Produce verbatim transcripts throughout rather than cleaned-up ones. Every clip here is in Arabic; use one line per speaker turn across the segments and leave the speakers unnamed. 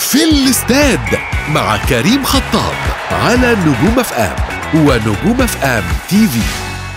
في الاستاد مع كريم خطاب على نجوم اف ام ونجوم اف ام تي في.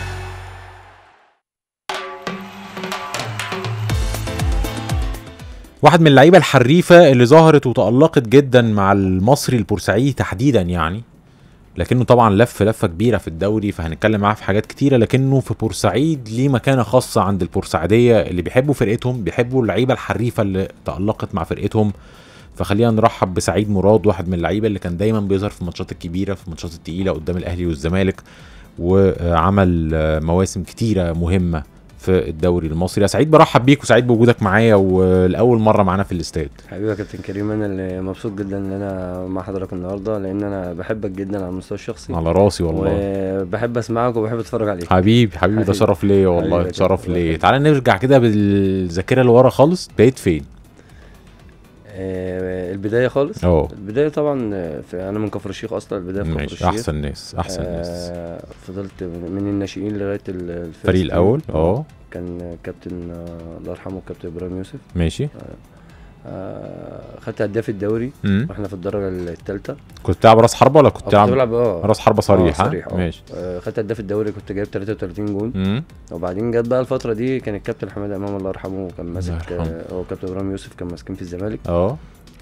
واحد من اللعيبه الحريفه اللي ظهرت وتألقت جدا مع المصري البورسعيدي تحديدا يعني، لكنه طبعا لف لفه كبيره في الدوري، فهنتكلم معاه في حاجات كتيره. لكنه في بورسعيد ليه مكانه خاصه عند البورسعيديه اللي بيحبوا فرقتهم، بيحبوا اللعيبه الحريفه اللي تألقت مع فرقتهم. فخلينا نرحب بسعيد مراد، واحد من اللعيبه اللي كان دايما بيظهر في الماتشات الكبيره، في الماتشات التقيله قدام الاهلي والزمالك، وعمل مواسم كتيره مهمه في الدوري المصري. يا سعيد برحب بيك وسعيد بوجودك معايا والاول مره معانا في الاستاد.
حبيبي يا كابتن كريم، انا اللي مبسوط جدا ان انا مع حضرتك النهارده، لان انا بحبك جدا على المستوى الشخصي.
على راسي والله،
وبحب اسمعك وبحب اتفرج عليك.
حبيبي حبيبي ده شرف ليا والله، ده شرف ليا. تعالى نرجع كده بالذاكره لورا خالص، بقيت فين؟
آه البدايه خالص.
اه
البدايه طبعا في انا من كفر الشيخ اصلا. البدايه في كفر الشيخ.
احسن ناس احسن
آه
ناس.
فضلت من الناشئين لغايه
الفريق الاول. اه
كان كابتن الله يرحمه كابتن ابراهيم يوسف.
ماشي.
آه خدت هداف الدوري
مم.
واحنا في الدرجه الثالثه.
كنت بتلعب راس حربه ولا كنت
بتلعب بلعب اه
راس حربه صريح؟
اه صريح. اه
ماشي.
آه خدت هداف الدوري، كنت جايب ثلاثة وثلاثين جون.
مم.
وبعدين جت بقى الفتره دي كان الكابتن حماده امام الله يرحمه كان ماسك، هو كابتن ابراهيم يوسف كان ماسكين في الزمالك.
اه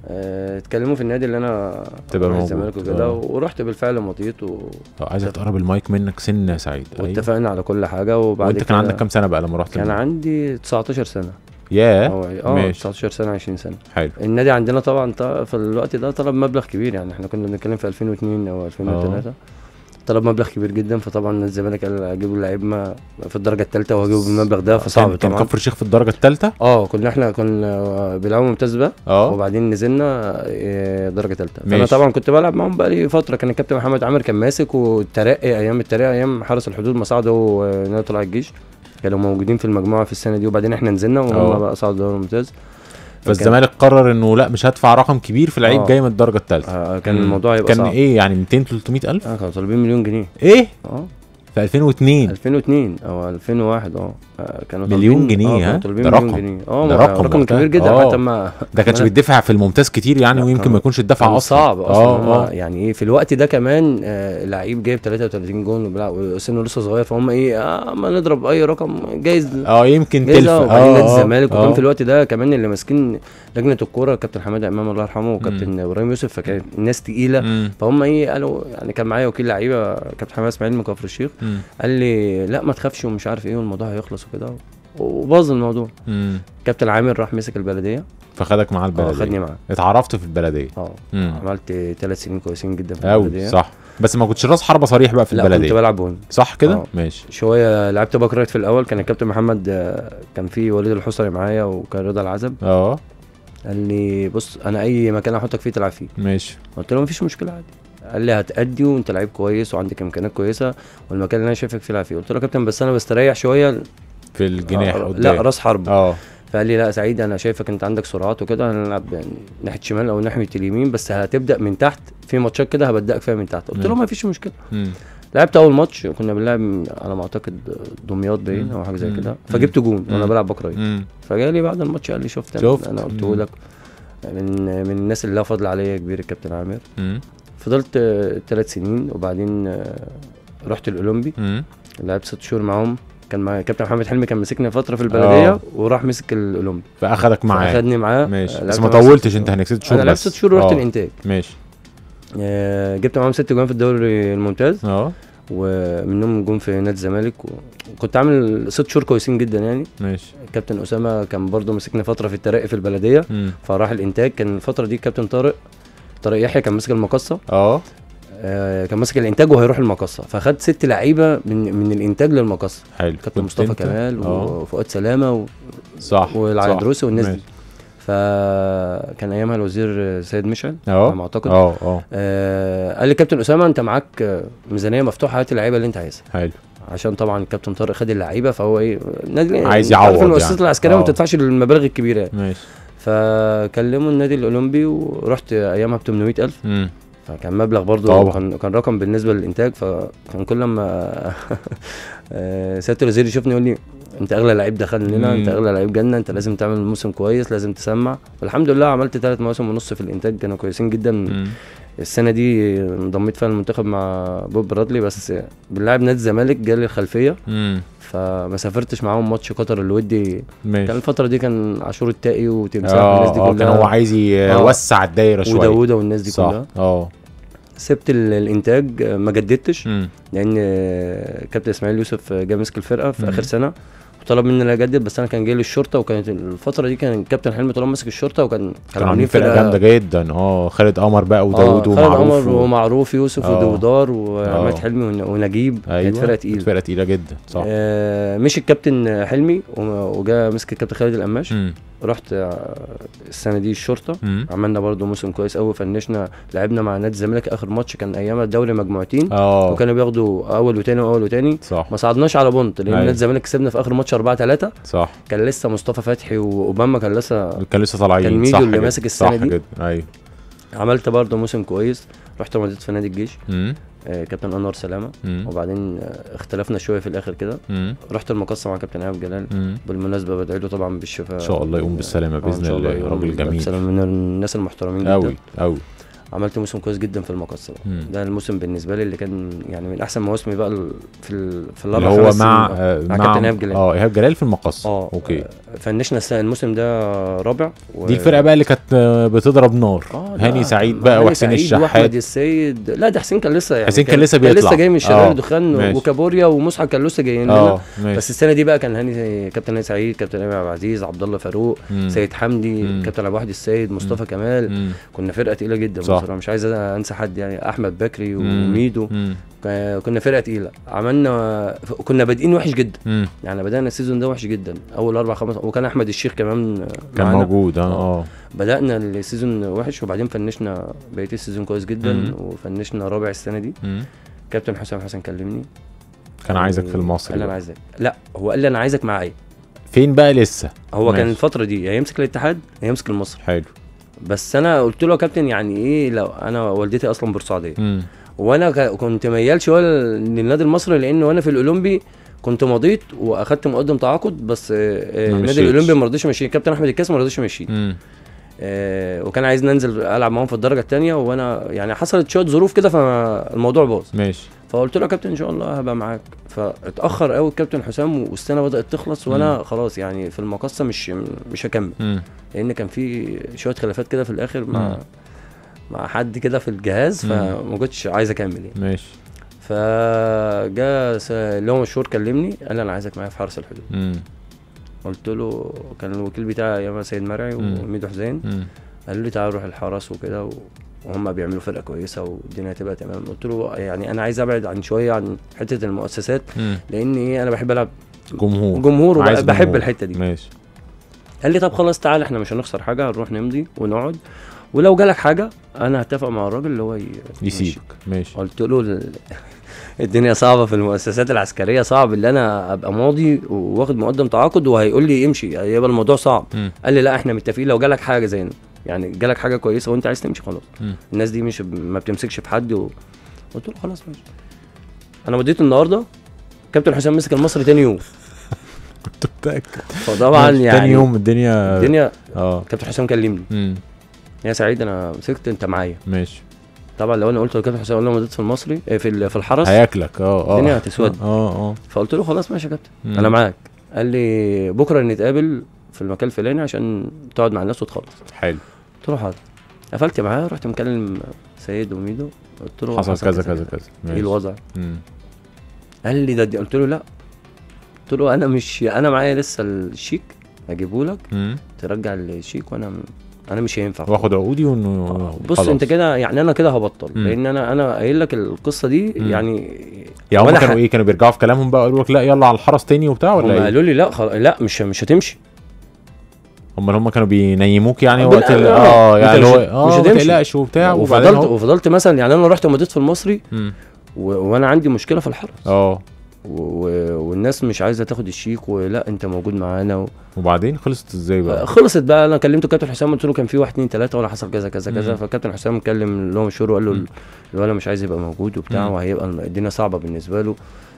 اتكلموا في النادي اللي انا
تبقى موجود
الزمالك وكده، ورحت بالفعل مضيت و
عايزك تقرب المايك منك سنه يا سعيد.
واتفقنا أيوه. على كل حاجه. وبعد
وانت كان عندك كام سنه بقى لما رحت؟
كان الموضوع. عندي تسعتاشر سنه.
ياه
اه تسعتاشر سنه عشرين سنه.
حلو.
النادي عندنا طبعا في الوقت ده طلب مبلغ كبير، يعني احنا كنا بنتكلم في ألفين واثنين او ألفين وثلاثة. طلب مبلغ كبير جدا، فطبعا الزمالك قال اجيبوا اللعيب ما في الدرجه الثالثه وهجيبه بالمبلغ ده، فصعب
طبعا. كان كفر الشيخ في الدرجه الثالثه.
اه كنا احنا كنا بنلعب ممتاز بقى، وبعدين نزلنا درجه ثالثه. فانا طبعا كنت بلعب معاهم بقى لي فتره. كان الكابتن محمد عامر كان ماسك، والترقي ايام الترقي ايام حرس الحدود ما صعدوا ونادي طلع الجيش كانوا موجودين في المجموعه في السنه دي، وبعدين احنا نزلنا وهم بقى صعدوا دوري ممتاز.
فالزمالك قرر انه لا مش هدفع رقم كبير في لعيب جاي من الدرجه الثالثه.
آه كان الموضوع يبقى
كان
صعب.
ايه يعني مئتين ثلاثمية الف؟
اه كانوا طالبين مليون جنيه.
ايه
اه
في ألفين واثنين
ألفين واثنين او ألفين وواحد. اه كانوا
مليون جنيه. ها
ده رقم
جنيه.
اه
ده رقم,
رقم كبير جدا.
أوه.
حتى ما
ده كانش بيدفع في الممتاز كتير يعني، ويمكن ما يكونش الدفع اصلا
صعب اصلا. أوه. يعني ايه في الوقت ده كمان آه لعيب جايب ثلاثة وثلاثين جون وبيلعب وسنه لسه صغير، فهم ايه اه ما نضرب اي رقم جايز
اه يمكن تلف.
اه وبعدين نادي الزمالك. وكان في الوقت ده كمان اللي ماسكين لجنه الكوره كابتن حماده امام الله يرحمه وكابتن ابراهيم يوسف، فكانت الناس تقيله. فهم ايه قالوا يعني كان معايا وكيل لعيبه كابتن حماده اسماعيل من كفر الشيخ، قال لي لا ما تخافش ومش عارف ايه والموضوع هيخلص وكده، وباظ الموضوع. امم كابتن عامر راح مسك البلديه
فخدك معاه البلديه.
اه خدني معاه.
اتعرفت في البلديه.
اه عملت ثلاث سنين كويسين جدا في
أو
البلديه.
صح، بس ما كنتش راس حربه صريح بقى في
لا
البلديه.
كنت بلعب هون
صح كده.
آه.
ماشي.
شويه لعبت باك رايت في الاول. كان الكابتن محمد كان في وليد الحصري معايا وكان رضا العزب.
اه
قال لي بص انا اي مكان احطك فيه تلعب فيه.
ماشي.
قلت له مفيش مشكله عادي. قال لي هتأدي وانت لعيب كويس وعندك امكانيات كويسه والمكان اللي انا شايفك فيه العب فيه. قلت له يا كابتن بس انا بستريح شويه
في الجناح
آه
قدام.
لا راس حرب.
اه
فقال لي لا سعيد انا شايفك انت عندك سرعات وكده، هنلعب يعني ناحيه شمال او ناحيه اليمين، بس هتبدا من تحت في ماتشات كده هبدأك فيها من تحت. قلت له ما فيش مشكله. مم. لعبت اول ماتش كنا بنلعب على ما اعتقد دمياط باين او حاجه زي كده، فجبت جون وانا بلعب باك رايت. فجالي بعد الماتش قال لي شفت, شفت. انا قلت لك من من الناس اللي لها فضل عليا كبير الكابتن عامر. مم. فضلت ثلاث سنين وبعدين رحت الاولمبي. لعبت ست شهور معاهم. كان معايا كابتن محمد حلمي كان مسكني فتره في البلديه أوه. وراح مسك الاولمبي
فاخدك معاه.
فاخدني معاه.
ماشي بس ما طولتش انت هناك ست شهور.
انا لعبت ست شهور ورحت الانتاج.
ماشي.
آه جبت معاهم ست جوان في الدوري الممتاز.
اه
ومنهم جون في نادي الزمالك، وكنت عامل ست شهور كويسين جدا يعني.
ماشي.
كابتن اسامه كان برضو مسكني فتره في الترقي في البلديه. م. فراح الانتاج. كان الفتره دي كابتن طارق طارق يحيى كان ماسك المقصه.
اه
آه كان ماسك الانتاج وهيروح المقصه، فخد ست لعيبه من من الانتاج للمقصه.
حلو.
كابتن مصطفى كمال وفؤاد سلامه و...
صح
والعيدروسي والناس دي. فكان ايامها الوزير سيد مشعل
على
ما اعتقد.
اه
اه قال لي كابتن اسامه انت معاك ميزانيه مفتوحه، هات اللعيبه اللي انت عايزها.
حلو.
عشان طبعا الكابتن طارق خد اللعيبه، فهو ايه نادي
عايز يعوض
المؤسسات
يعني.
العسكريه ما بتدفعش المبالغ الكبيره يعني.
ماشي.
فكلموا النادي الاولمبي ورحت ايامها ب ثمانمية ألف. امم فكان مبلغ برضو
طبعا.
كان كان رقم بالنسبه للانتاج. فكان كل ما سياده الوزير يشوفني يقول لي انت اغلى لعيب دخل لنا، انت
مم.
اغلى لعيب جالنا، انت لازم تعمل موسم كويس، لازم تسمع. والحمد لله عملت ثلاث مواسم ونص في الانتاج كانوا كويسين جدا.
مم.
السنه دي انضميت فيها المنتخب مع بوب برادلي، بس بنلعب نادي الزمالك جالي الخلفيه
مم.
فما سافرتش معاهم ماتش قطر الودي. كان
ماشي.
الفتره دي كان عاشور التقي وتمساح
اه
والناس دي
اه
كلها،
كان هو عايز يوسع الدايره شويه،
وداوودة والناس دي
صح.
كلها.
اه
سبت ال- الانتاج، ما جددتش
مم.
لان كابتن اسماعيل يوسف جه مسك الفرقه في
مم.
اخر سنه وطلب مني ان اجدد، بس انا كان جاي لي الشرطه، وكانت الفتره دي كان كابتن حلمي طالما ماسك الشرطه، وكان
كانوا عاملين فرقه جامده جدا. اه خالد قمر بقى
اه
وداوود
خالد
ومعروف
عمر
و...
ومعروف يوسف
آه.
ودودار وعماد
آه.
حلمي ون- ونجيب.
ايوه
كانت فرقه تقيله،
فرقه تقيله جدا صح.
آه مشي الكابتن حلمي وم- وجا مسك الكابتن خالد القماش.
مم.
رحت آه، السنه دي الشرطه،
مم.
عملنا برضو موسم كويس قوي، فنشنا لعبنا مع نادي الزمالك اخر ماتش، كان ايام الدوري مجموعتين
اه
وكانوا بياخدوا اول وتاني واول وتاني.
صح
ما صعدناش على بونت لان
أيوة.
نادي الزمالك كسبنا في اخر ماتش أربعة ثلاثة.
صح.
كان لسه مصطفى فتحي واوباما كان لسه،
كان لسه طالعين.
كان ميدو
صح
اللي
جدا.
ماسك السنة
صح
دي.
جدا. ايوه.
عملت برضو موسم كويس. رحت مضيت في نادي الجيش،
مم.
آه كابتن انور سلامه،
مم.
وبعدين آه اختلفنا شويه في الاخر كده.
مم.
رحت المقصه مع كابتن ايهاب جلال.
مم.
بالمناسبه بدعي له طبعا بالشفاء
ان شاء الله يقوم بالسلامه
آه،
باذن
إن شاء
الله.
يقوم
راجل جميل
بالسلامة، من الناس المحترمين جدا.
قوي قوي.
عملت موسم كويس جدا في المقصه.
مم.
ده الموسم بالنسبه لي اللي كان يعني من احسن مواسمي بقى ال- في ال... في
اللي
الاربع
هو
خمس
مع
سنين.
آه،
مع
مع
كابتن إيهاب جلال.
اه ايهاب جلال في المقصه.
اه
اوكي.
آه، فنشنا السنة- الموسم ده رابع و...
دي الفرقه بقى اللي كانت آه، بتضرب نار.
اه ده
هاني سعيد بقى
هاني
وحسين
سعيد
الشحات.
واحمد السيد. لا ده حسين كان لسه يعني
حسين كان لسه بيطلع.
كان لسه جاي من شباب
آه،
الدخان،
ماشي.
وكابوريا ومصعب كان لسه جايين لنا.
اه ماشي.
بس السنه دي بقى كان هاني كابتن هاني سعيد، كابتن امام عبد العزيز، عبد الله فاروق،
مم.
سيد حمدي،
مم.
كابتن ابو واحد السيد، مصطفى كمال.
مم.
كنا فرقه تقيله جدا
صح.
بصراحه، مش عايز انسى حد يعني، احمد بكري
مم.
وميدو.
مم.
كا- كنا فرقه تقيله. عملنا كنا بادئين وحش جدا
مم.
يعني، بدانا السيزون ده وحش جدا اول اربع خمس، وكان احمد الشيخ كمان
كان
معانا.
موجود. اه
آه.
اه
بدأنا السيزون وحش، وبعدين فنشنا بقية السيزون كويس جدا.
مم.
وفنشنا رابع السنة دي.
مم.
كابتن حسام حسن كلمني،
كان
قال
عايزك
لي-
في المصري
قال لي انا
بقى.
عايزك. لا هو قال لي انا عايزك معايا.
فين بقى لسه؟
هو
ماشي.
كان الفترة دي يا يمسك الاتحاد يا يمسك المصري.
حلو.
بس انا قلت له يا كابتن يعني ايه، لو انا والدتي اصلا بورسعيديه،
مم.
وانا ك- كنت ميال شويه للنادي المصري، لان وانا في الاولمبي كنت مضيت واخدت مقدم تعاقد، بس آه، آه،
ما
النادي
مشيتش.
الاولمبي ما رضيش يمشيني، كابتن احمد الكاس ما رضيش يمشيني.
مم.
آه، وكان عايزني انزل العب معاهم في الدرجه الثانيه، وانا يعني حصلت شويه ظروف كده فالموضوع باظ.
ماشي.
فقلت له يا كابتن ان شاء الله هبقى معاك. فاتاخر قوي الكابتن حسام، والسنه بدات تخلص وانا خلاص يعني في المقصه مش مش هكمل،
مم.
لان كان في شويه خلافات كده في الاخر مع
مم.
مع حد كده في الجهاز،
مم.
فما كنتش عايز اكمل يعني.
ماشي.
فجاء س- اللي هو مشهور كلمني قال لي انا عايزك معايا في حرس الحدود.
مم.
قلت له كان الوكيل بتاعي ايام سيد مرعي
مم.
وميدو حسين،
مم.
قال لي تعال نروح الحرس وكده و... وهم بيعملوا فرقه كويسه والدنيا هتبقى تمام. قلت له يعني انا عايز ابعد عن شويه عن حته المؤسسات،
مم.
لان ايه انا بحب العب
جمهور.
جمهور
عايز
وبحب
جمهور.
الحته دي.
ماشي.
قال لي طب خلاص تعال احنا مش هنخسر حاجه، هنروح نمضي ونقعد، ولو جالك حاجه انا هتفق مع الراجل اللي هو ي...
يسيبك. ماشي.
قلت له ال... الدنيا صعبه في المؤسسات العسكريه، صعب اللي انا ابقى ماضي واخد مقدم تعاقد وهيقول لي امشي، هيبقى الموضوع صعب.
مم.
قال لي لا احنا متفقين لو جالك حاجه زي يعني جالك حاجه كويسه وانت عايز تمشي خلاص،
مم.
الناس دي مش ما بتمسكش في حد و... قلت له خلاص ماشي. انا مضيت النهارده، كابتن حسام مسك المصري تاني يوم.
كنت متأكد.
فطبعا يعني
تاني يوم الدنيا
الدنيا
اه
كابتن حسام كلمني،
مم.
يا سعيد انا مسكت انت معايا.
ماشي.
طبعا لو انا قلت لكابتن حسام انا مضيت في المصري إيه، في ال- في الحرس
هياكلك. اه اه
الدنيا هتسود.
اه اه
فقلت له خلاص ماشي يا كابتن
مم.
انا معاك. قال لي بكره نتقابل في المكان الفلاني عشان تقعد مع الناس وتخلص.
حلو.
قلت له حاضر. قفلت معاه، رحت مكلم سيد وميدو، قلت له
حصل كذا كذا كذا.
ايه
ماشي.
الوضع؟
مم.
قال لي ده دي. قلت له لا، قلت له انا مش انا معايا لسه الشيك هجيبه لك
مم.
ترجع الشيك، وانا انا مش هينفع
واخد عقودي وانه
آه، بص
خلاص.
انت كده يعني انا كده هبطل،
مم.
لان انا انا قايل لك القصه دي
مم.
يعني.
يعني هم
وأنا
كانوا
ح-
ايه كانوا بيرجعوا في كلامهم بقى قالوا لك لا يلا على الحرس تاني وبتاع
هم
ولا ايه؟
قالوا لي لا خل... لا مش مش هتمشي.
هم هم كانوا بينيموك يعني
بال-
وقت ال-
آه،
اه
أنت
يعني
مش-
هو
مش
اه ما
هتمشي.
تقلقش وبتاع وبعدين
وفضلت
هو-
وفضلت مثلا يعني انا رحت مضيت في المصري
مم.
و... وانا عندي مشكله في الحرس
اه
و... و... والناس مش عايزه تاخد الشيك، ولا انت موجود معانا و...
وبعدين خلصت ازاي بقى؟
خلصت بقى. انا كلمت كابتن حسام قلت له كان في واحد اتنين تلاته وانا حصل كذا كذا كذا.
مم.
فكابتن حسام كلم اللي هو مشهور وقال له
مم.
الولد مش عايز يبقى موجود وبتاع،
مم.
وهيبقى الدنيا صعبه بالنسبه له.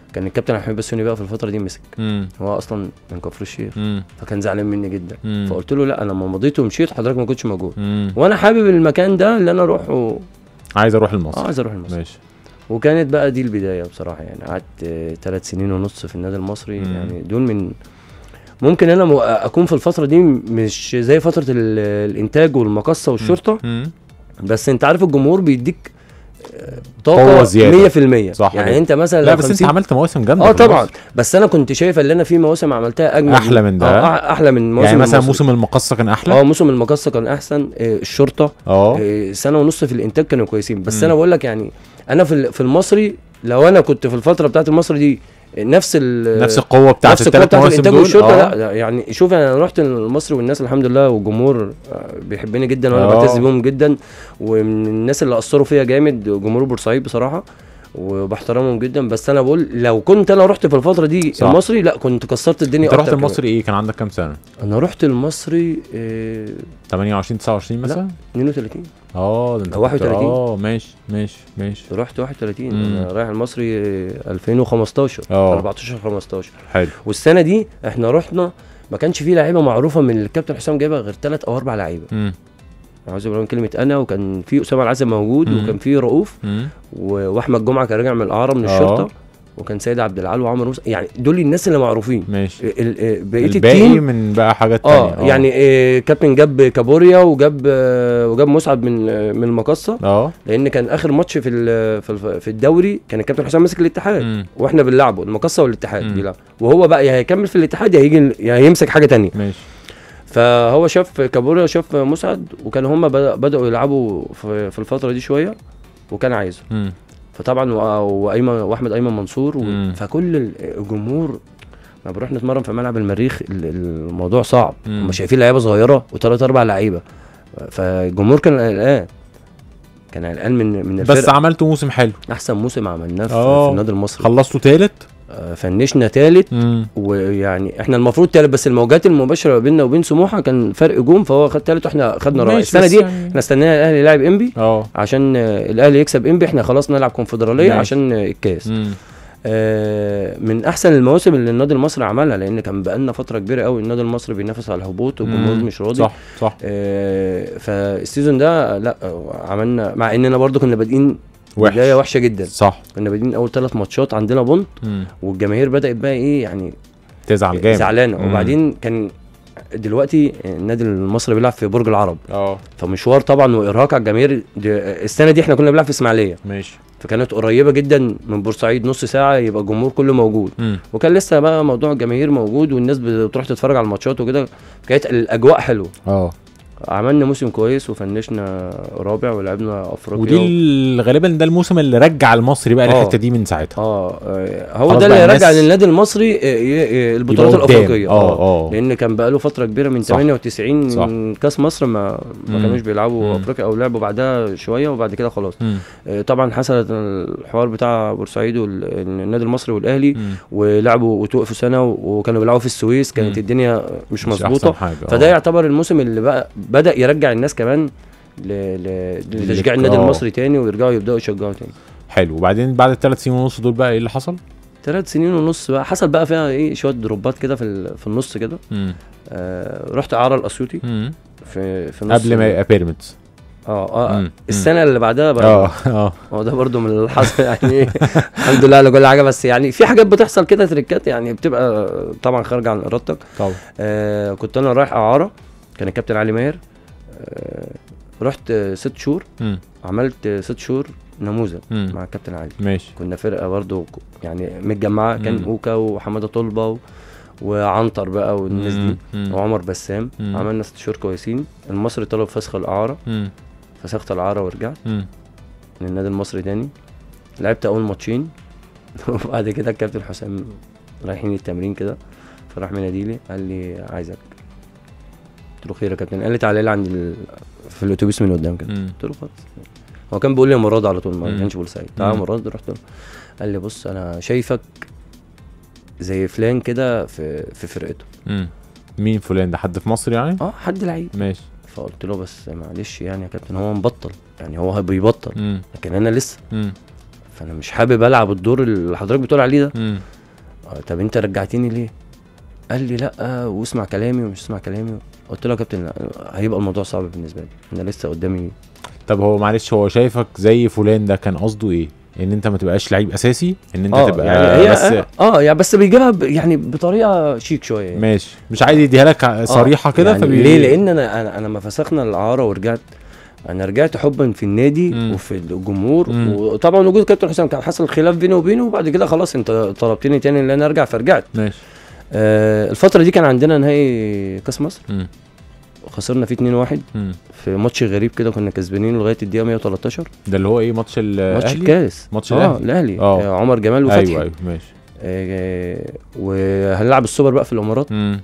كان الكابتن حميد بسيوني بقى في الفتره دي مسك،
مم.
هو اصلا من كفر الشيخ،
مم.
فكان زعلان مني جدا.
مم.
فقلت له لا انا لما مضيت ومشيت حضرتك ما كنتش موجود،
مم.
وانا حابب المكان ده اللي انا اروح و...
عايز اروح المصري.
اه عايز اروح المصري.
ماشي.
وكانت بقى دي البدايه بصراحه، يعني قعدت ثلاث سنين ونص في النادي المصري.
مم.
يعني دول من ممكن انا م... اكون في الفتره دي مش زي فتره ال... الانتاج والمقصه والشرطه،
مم.
بس انت عارف الجمهور بيديك
قوة
طاقه
زيادة.
مية في المية.
صح
يعني
جدا.
انت مثلا
لا
لو
بس انت
خمسين
عملت مواسم جامده
اه
في
طبعا،
المصري.
بس انا كنت شايفه اللي انا في مواسم عملتها اجمل
احلى من ده.
اه احلى من مواسم
يعني مثلا
المصري.
موسم المقصه كان احلى.
اه موسم المقصه كان احسن. آه الشرطه
اه
آه سنه ونص في الانتاج كانوا كويسين، بس
مم.
انا بقول لك يعني انا في في المصري لو انا كنت في الفتره بتاعت المصري دي نفس ال
نفس القوه بتاعت
نفس القوه
الثلاث
بتاعت
مواسم
الانتاج
دول.
والشرطه.
آه.
لا يعني شوف انا رحت المصري والناس الحمد لله والجمهور بيحبني جدا وانا
آه.
بعتز بيهم جدا، ومن الناس اللي اثروا فيا جامد جمهور بورسعيد بصراحه وبحترمهم جدا. بس انا بقول لو كنت انا رحت في الفتره دي
صح.
المصري لا كنت كسرت الدنيا.
انت
اكتر
رحت
كمان.
المصري ايه كان عندك كام سنه؟
انا رحت المصري إيه
تمانية وعشرين تسعة وعشرين مثلا.
اتنين وتلاتين.
اه ده انت
واحد
كنت-
وتلاتين.
اه ماشي ماشي ماشي.
رحت واحد وتلاتين.
مم.
انا رايح المصري ألفين وخمستاشر
اه.
أربعتاشر خمستاشر.
حلو.
والسنه دي احنا رحنا ما كانش فيه لعيبه معروفه من الكابتن حسام جايبها غير ثلاث او اربع لعيبه.
امم
عاوز اقول كلمه انا، وكان في اسامه العزم موجود،
مم.
وكان في رؤوف
امم
و- واحمد جمعه كان راجع من الاعاره من
آه.
الشرطه، وكان سيد عبد العال وعمر موسى. يعني دول الناس اللي معروفين.
ماشي.
ال- ال- بقيه
الباقي
التيم
من بقى حاجات تانية.
اه يعني آه كابتن جاب كابوريا وجاب آه وجاب مسعد من آه من المقصه،
اه
لان كان اخر ماتش في ال- في الف- في الدوري كان الكابتن حسام ماسك الاتحاد،
مم.
واحنا بنلعبه المقصه والاتحاد
مم.
بيلعب، وهو بقى يا هيكمل في الاتحاد يا هيجي يا هيمسك حاجه تانية.
ماشي.
فهو شاف كابوريا وشاف مسعد، وكان هم بداوا يلعبوا في, في الفتره دي شويه، وكان عايزه.
امم
فطبعا و- وايمن واحمد ايمن منصور و...
مم.
فكل الجمهور ما بنروح نتمرن في ملعب المريخ ال- الموضوع صعب.
مم.
هم شايفين لعيبه صغيره وثلاث اربع لعيبه، فالجمهور كان قلقان كان قلقان من من الفرقه.
بس عملتوا موسم حلو.
احسن موسم عملناه في,
آه.
في النادي المصري.
خلصتوا تالت.
آه، فنشنا تالت،
امم
ويعني احنا المفروض تالت، بس الموجات المباشره بيننا وبين سموحه كان فرق جون، فهو خد تالت واحنا خدنا رابع.
ماشي،
السنه
بس
دي
يعني-
احنا استنينا الاهلي يلعب انبي
اه
عشان آه، الاهلي يكسب انبي، احنا خلاص نلعب كونفدراليه
ماشي.
عشان آه، الكاس.
امم
آه، من احسن المواسم اللي النادي المصري عملها، لان كان بقالنا فتره كبيره قوي النادي المصري بينافس على الهبوط والجمهور
مم.
مش راضي.
صح صح.
آه، فالسيزون ده لا عملنا، مع اننا برضو كنا بادئين
وحش.
بدايه وحشه جدا.
صح.
كنا بادئين اول ثلاث ماتشات عندنا بونت،
امم
والجماهير بدات بقى ايه يعني
تزعل جامد.
زعلانه.
مم.
وبعدين كان دلوقتي النادي المصري بيلعب في برج العرب،
اه
فمشوار طبعا وارهاق على الجماهير. دي- السنه دي احنا كنا بنلعب في اسماعيليه،
ماشي.
فكانت قريبه جدا من بورسعيد، نص ساعه يبقى الجمهور كله موجود.
امم
وكان لسه بقى موضوع الجماهير موجود والناس بتروح تتفرج على الماتشات وكده، كانت الاجواء حلوه.
اه
عملنا موسم كويس وفنشنا رابع ولعبنا افريقيا.
ودي ال- غالبا ده الموسم اللي رجع المصري بقى
آه.
الحته دي من ساعتها.
اه آه، هو
خلاص
ده
بقى
اللي رجع
الناس-
للنادي المصري آه، ي- ي- البطولات
يبقى قدام.
الافريقيه.
اه اه
لان كان بقى له فتره كبيره من
صح.
تمانية وتسعين
صح.
من كاس مصر ما ما
مم.
كانوش بيلعبوا
مم.
افريقيا، او لعبوا بعدها شويه وبعد كده خلاص.
مم.
آه، طبعا حصلت الحوار بتاع بورسعيد والنادي المصري والاهلي،
مم.
ولعبوا وتوقفوا سنه و- وكانوا بيلعبوا في السويس، كانت
مم.
الدنيا مش
مش
مظبوطه.
أحسن حاجة.
فده
آه.
يعتبر الموسم اللي بقى بدا يرجع الناس كمان ل... ل... لتشجيع النادي
آه.
المصري تاني، ويرجعوا يبداوا يشجعوا تاني.
حلو. وبعدين بعد الثلاث سنين ونص دول بقى ايه اللي حصل؟
ثلاث سنين ونص بقى حصل بقى فيها ايه شويه دروبات كده في ال... في النص كده.
مم.
آه رحت اعاره الاسيوطي
مم.
في في نص
قبل ما يبقى بيراميدز.
اه اه
مم.
السنه اللي بعدها بقى.
اه اه
هو ده برضو من الحظ يعني إيه، الحمد لله على كل حاجه، بس يعني في حاجات بتحصل كده تريكات يعني بتبقى طبعا خارجه عن ارادتك.
طبعا.
آه كنت انا رايح اعاره، كان الكابتن علي ماهر. آه رحت آه، ست شهور،
مم.
عملت آه، ست شهور نموذج
مم.
مع الكابتن علي.
ماشي.
كنا فرقه برضو ك- يعني متجمعه، كان
مم.
اوكا وحماده طلبه و... وعنتر بقى والناس دي
مم. مم.
وعمر بسام.
مم.
عملنا ست شهور كويسين. المصري طلب فسخ الاعاره،
مم.
فسخت الاعاره ورجعت
مم.
للنادي المصري تاني. لعبت اول ماتشين وبعد كده الكابتن حسام رايحين التمرين كده، فراح مناديلي قال لي عايزك. قلت له خير يا كابتن. قال لي تعالى لي عند ال... في الاتوبيس من قدام كده.
مم.
قلت له خلاص. هو كان بيقول لي يا مراد على طول، ما
مم.
كانش بيقول سعيد. تعالى يا
مم.
مراد. رحت له قال لي بص انا شايفك زي فلان كده في في فرقته.
مم. مين فلان ده؟ حد في مصر يعني؟
اه حد لعيب.
ماشي.
فقلت له بس معلش يعني يا كابتن هو مبطل، يعني هو بيبطل
مم.
لكن انا لسه.
مم.
فانا مش حابب العب الدور اللي حضرتك بتقول عليه ده.
مم.
آه طب انت رجعتني ليه؟ قال لي لا واسمع كلامي ومش اسمع كلامي. قلت له يا كابتن لا، هيبقى الموضوع صعب بالنسبه لي، انا لسه قدامي.
طب هو معلش هو شايفك زي فلان ده كان قصده ايه؟ ان انت ما تبقاش لعيب اساسي، ان انت
آه
تبقى
يعني هي
بس
اه, آه يعني بس بيجيبها ب- يعني بطريقه شيك شويه يعني.
ماشي، مش عايز يديها لك صريحه كده.
يعني
فبي...
ليه؟ لان انا انا انا لما فسخنا الاعاره ورجعت، انا رجعت حبا في النادي
مم.
وفي الجمهور.
مم.
وطبعا وجود كابتن حسام كان حصل خلاف بيني وبينه، وبعد كده خلاص انت طلبتني تاني ان انا ارجع فرجعت.
ماشي.
آه الفتره دي كان عندنا نهائي كاس مصر،
مم.
خسرنا فيه اتنين واحد
مم.
في ماتش غريب كده، كنا كسبانين لغايه الدقيقه مية وتلتاشر.
ده اللي هو ايه؟ ماتش الاهلي؟
ماتش الكاس،
ماتش
اه
الاهلي
الاهلي
اه.
آه عمر جمال وفتحي.
ايوه ايوه ماشي.
آه وهنلعب السوبر بقى في الامارات.
مم.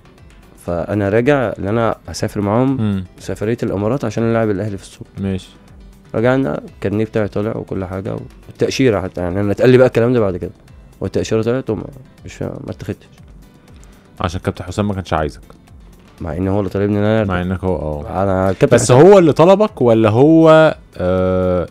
فانا راجع ان انا هسافر معاهم
مم.
سفريه الامارات عشان نلعب الاهلي في السوبر.
ماشي.
رجعنا الكارنيه بتاعي طلع وكل حاجه، والتاشيره حتى، يعني انا اتقال لي بقى الكلام ده بعد كده، والتاشيره طلعت وما مش ما اتخدتش،
عشان كابتن حسام ما كانش عايزك،
مع ان هو اللي طالبني ان انا
مع انك هو اه
انا كابتن
بس
حسام.
هو اللي طلبك ولا هو آه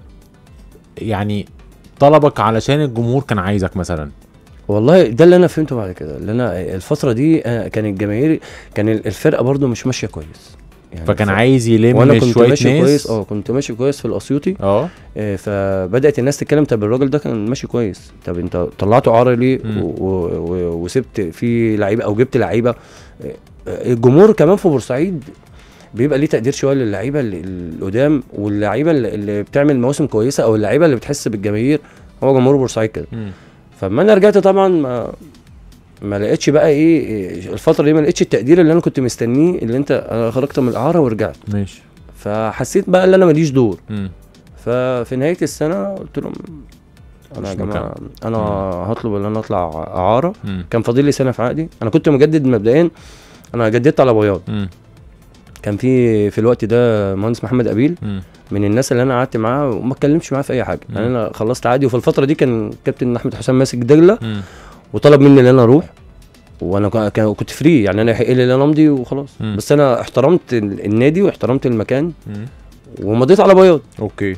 يعني طلبك علشان الجمهور كان عايزك مثلا؟
والله ده اللي انا فهمته بعد كده، اللي انا الفتره دي أنا كان الجماهير، كان الفرقه برضو مش ماشيه كويس يعني،
فكان عايز يلم
وانا كنت
شويه
ماشي
ناس
كويس. اه كنت ماشي كويس في الاسيوطي.
اه
آه، فبدات الناس تتكلم طب الراجل ده كان ماشي كويس، طب انت طلعته عاره ليه
مم.
و- و- وسبت فيه لعيبه او جبت لعيبه. آه، الجمهور كمان في بورسعيد بيبقى ليه تقدير شويه للعيبه اللي- القدام، واللعيبه اللي- اللي بتعمل مواسم كويسه، او اللعيبه اللي بتحس بالجماهير، هو جمهور بورسعيد كده.
مم.
فلما انا رجعت طبعا ما ما لقيتش بقى ايه إيه، الفتره دي ما لقيتش التقدير اللي انا كنت مستنيه، اللي انت انا خرجت من الاعاره ورجعت،
ماشي.
فحسيت بقى ان انا ماليش دور.
مم.
ففي نهايه السنه قلت لهم انا يا
مش
جماعه
مكان.
انا هطلب ان انا اطلع اعاره.
مم.
كان فاضل لي سنه في عقدي، انا كنت مجدد مبدئيا، انا جددت على بياض.
مم.
كان في في الوقت ده مهندس محمد قبيل
مم.
من الناس اللي انا قعدت معاه وما اتكلمش معاه في اي حاجه، يعني
مم.
انا خلصت عادي. وفي الفتره دي كان كابتن احمد حسام ماسك دجله،
مم.
وطلب مني ان انا اروح، وانا كا- كا- كنت فري، يعني انا يحق لي ان انا امضي وخلاص.
مم.
بس انا احترمت ال- النادي واحترمت المكان
مم.
ومضيت على بياض.
اوكي.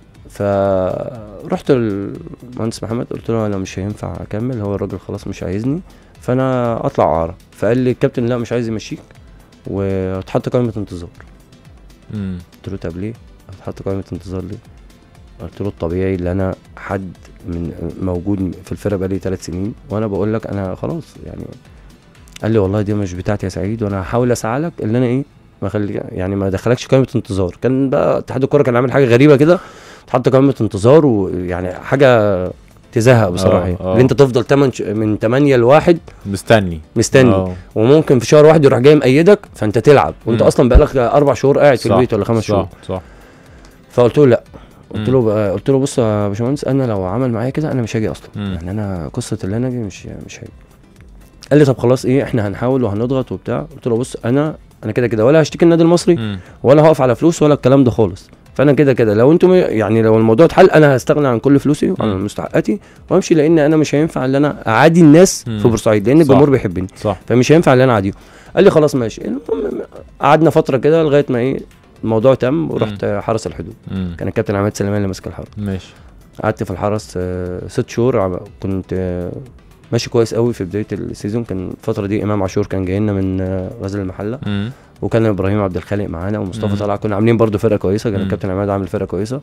فرحت المهندس محمد قلت له انا مش هينفع اكمل، هو الراجل خلاص مش عايزني، فانا اطلع اعاره. فقال لي الكابتن لا مش عايز يمشيك وتحط قائمه انتظار.
مم.
قلت له طب ليه هتحط قائمه انتظار ليه؟ قلت له الطبيعي اللي انا حد من موجود في الفرقه بقالي ثلاث سنين وانا بقول لك انا خلاص يعني. قال لي والله دي مش بتاعتي يا سعيد، وانا هحاول اسعى لك اللي انا ايه ما خلي يعني ما دخلكش قائمه انتظار. كان بقى اتحاد الكوره كان عامل حاجه غريبه كده، تحط قائمه انتظار، ويعني حاجه تزهق بصراحه.
آه،
يعني
آه.
اللي انت تفضل تمن ش... من تمانية لواحد
مستني
مستني،
آه.
وممكن في شهر واحد يروح جاي مأيدك فانت تلعب وانت
مم.
اصلا بقالك اربع شهور قاعد في
صح،
البيت ولا خمس
صح،
شهور.
صح.
فقلت له لا، قلت
مم.
له بقى قلت له بص يا باشمهندس، انا لو عمل معايا كده انا مش هاجي اصلا.
مم.
يعني انا قصه اللي انا اجي مش مش هاجي. قال لي طب خلاص ايه احنا هنحاول وهنضغط وبتاع. قلت له بص انا انا كده كده ولا هشتكي النادي المصري
مم.
ولا هقف على فلوس ولا الكلام ده خالص. فانا كده كده لو انتم يعني لو الموضوع اتحل انا هستغنى عن كل فلوسي وعن
مم.
مستحقاتي وامشي، لان انا مش هينفع ان انا اعادي الناس
مم.
في بورسعيد، لان
صح.
الجمهور بيحبني،
صح.
فمش هينفع ان انا اعاديهم. قال لي خلاص ماشي. المهم قعدنا فتره كده لغايه ما ايه الموضوع تم، ورحت حرس الحدود.
مم.
كان الكابتن عماد سليمان اللي ماسك الحرس.
ماشي.
قعدت في الحرس آه، ست شهور. عم- كنت آه، ماشي كويس قوي في بدايه السيزون. كان الفتره دي امام عاشور كان جاي لنا من آه، غزل المحله،
مم.
وكان ابراهيم عبد الخالق معانا
مم.
ومصطفى طلعت، كنا عاملين برضو فرقه كويسه. كان
مم.
الكابتن عماد عامل فرقه كويسه.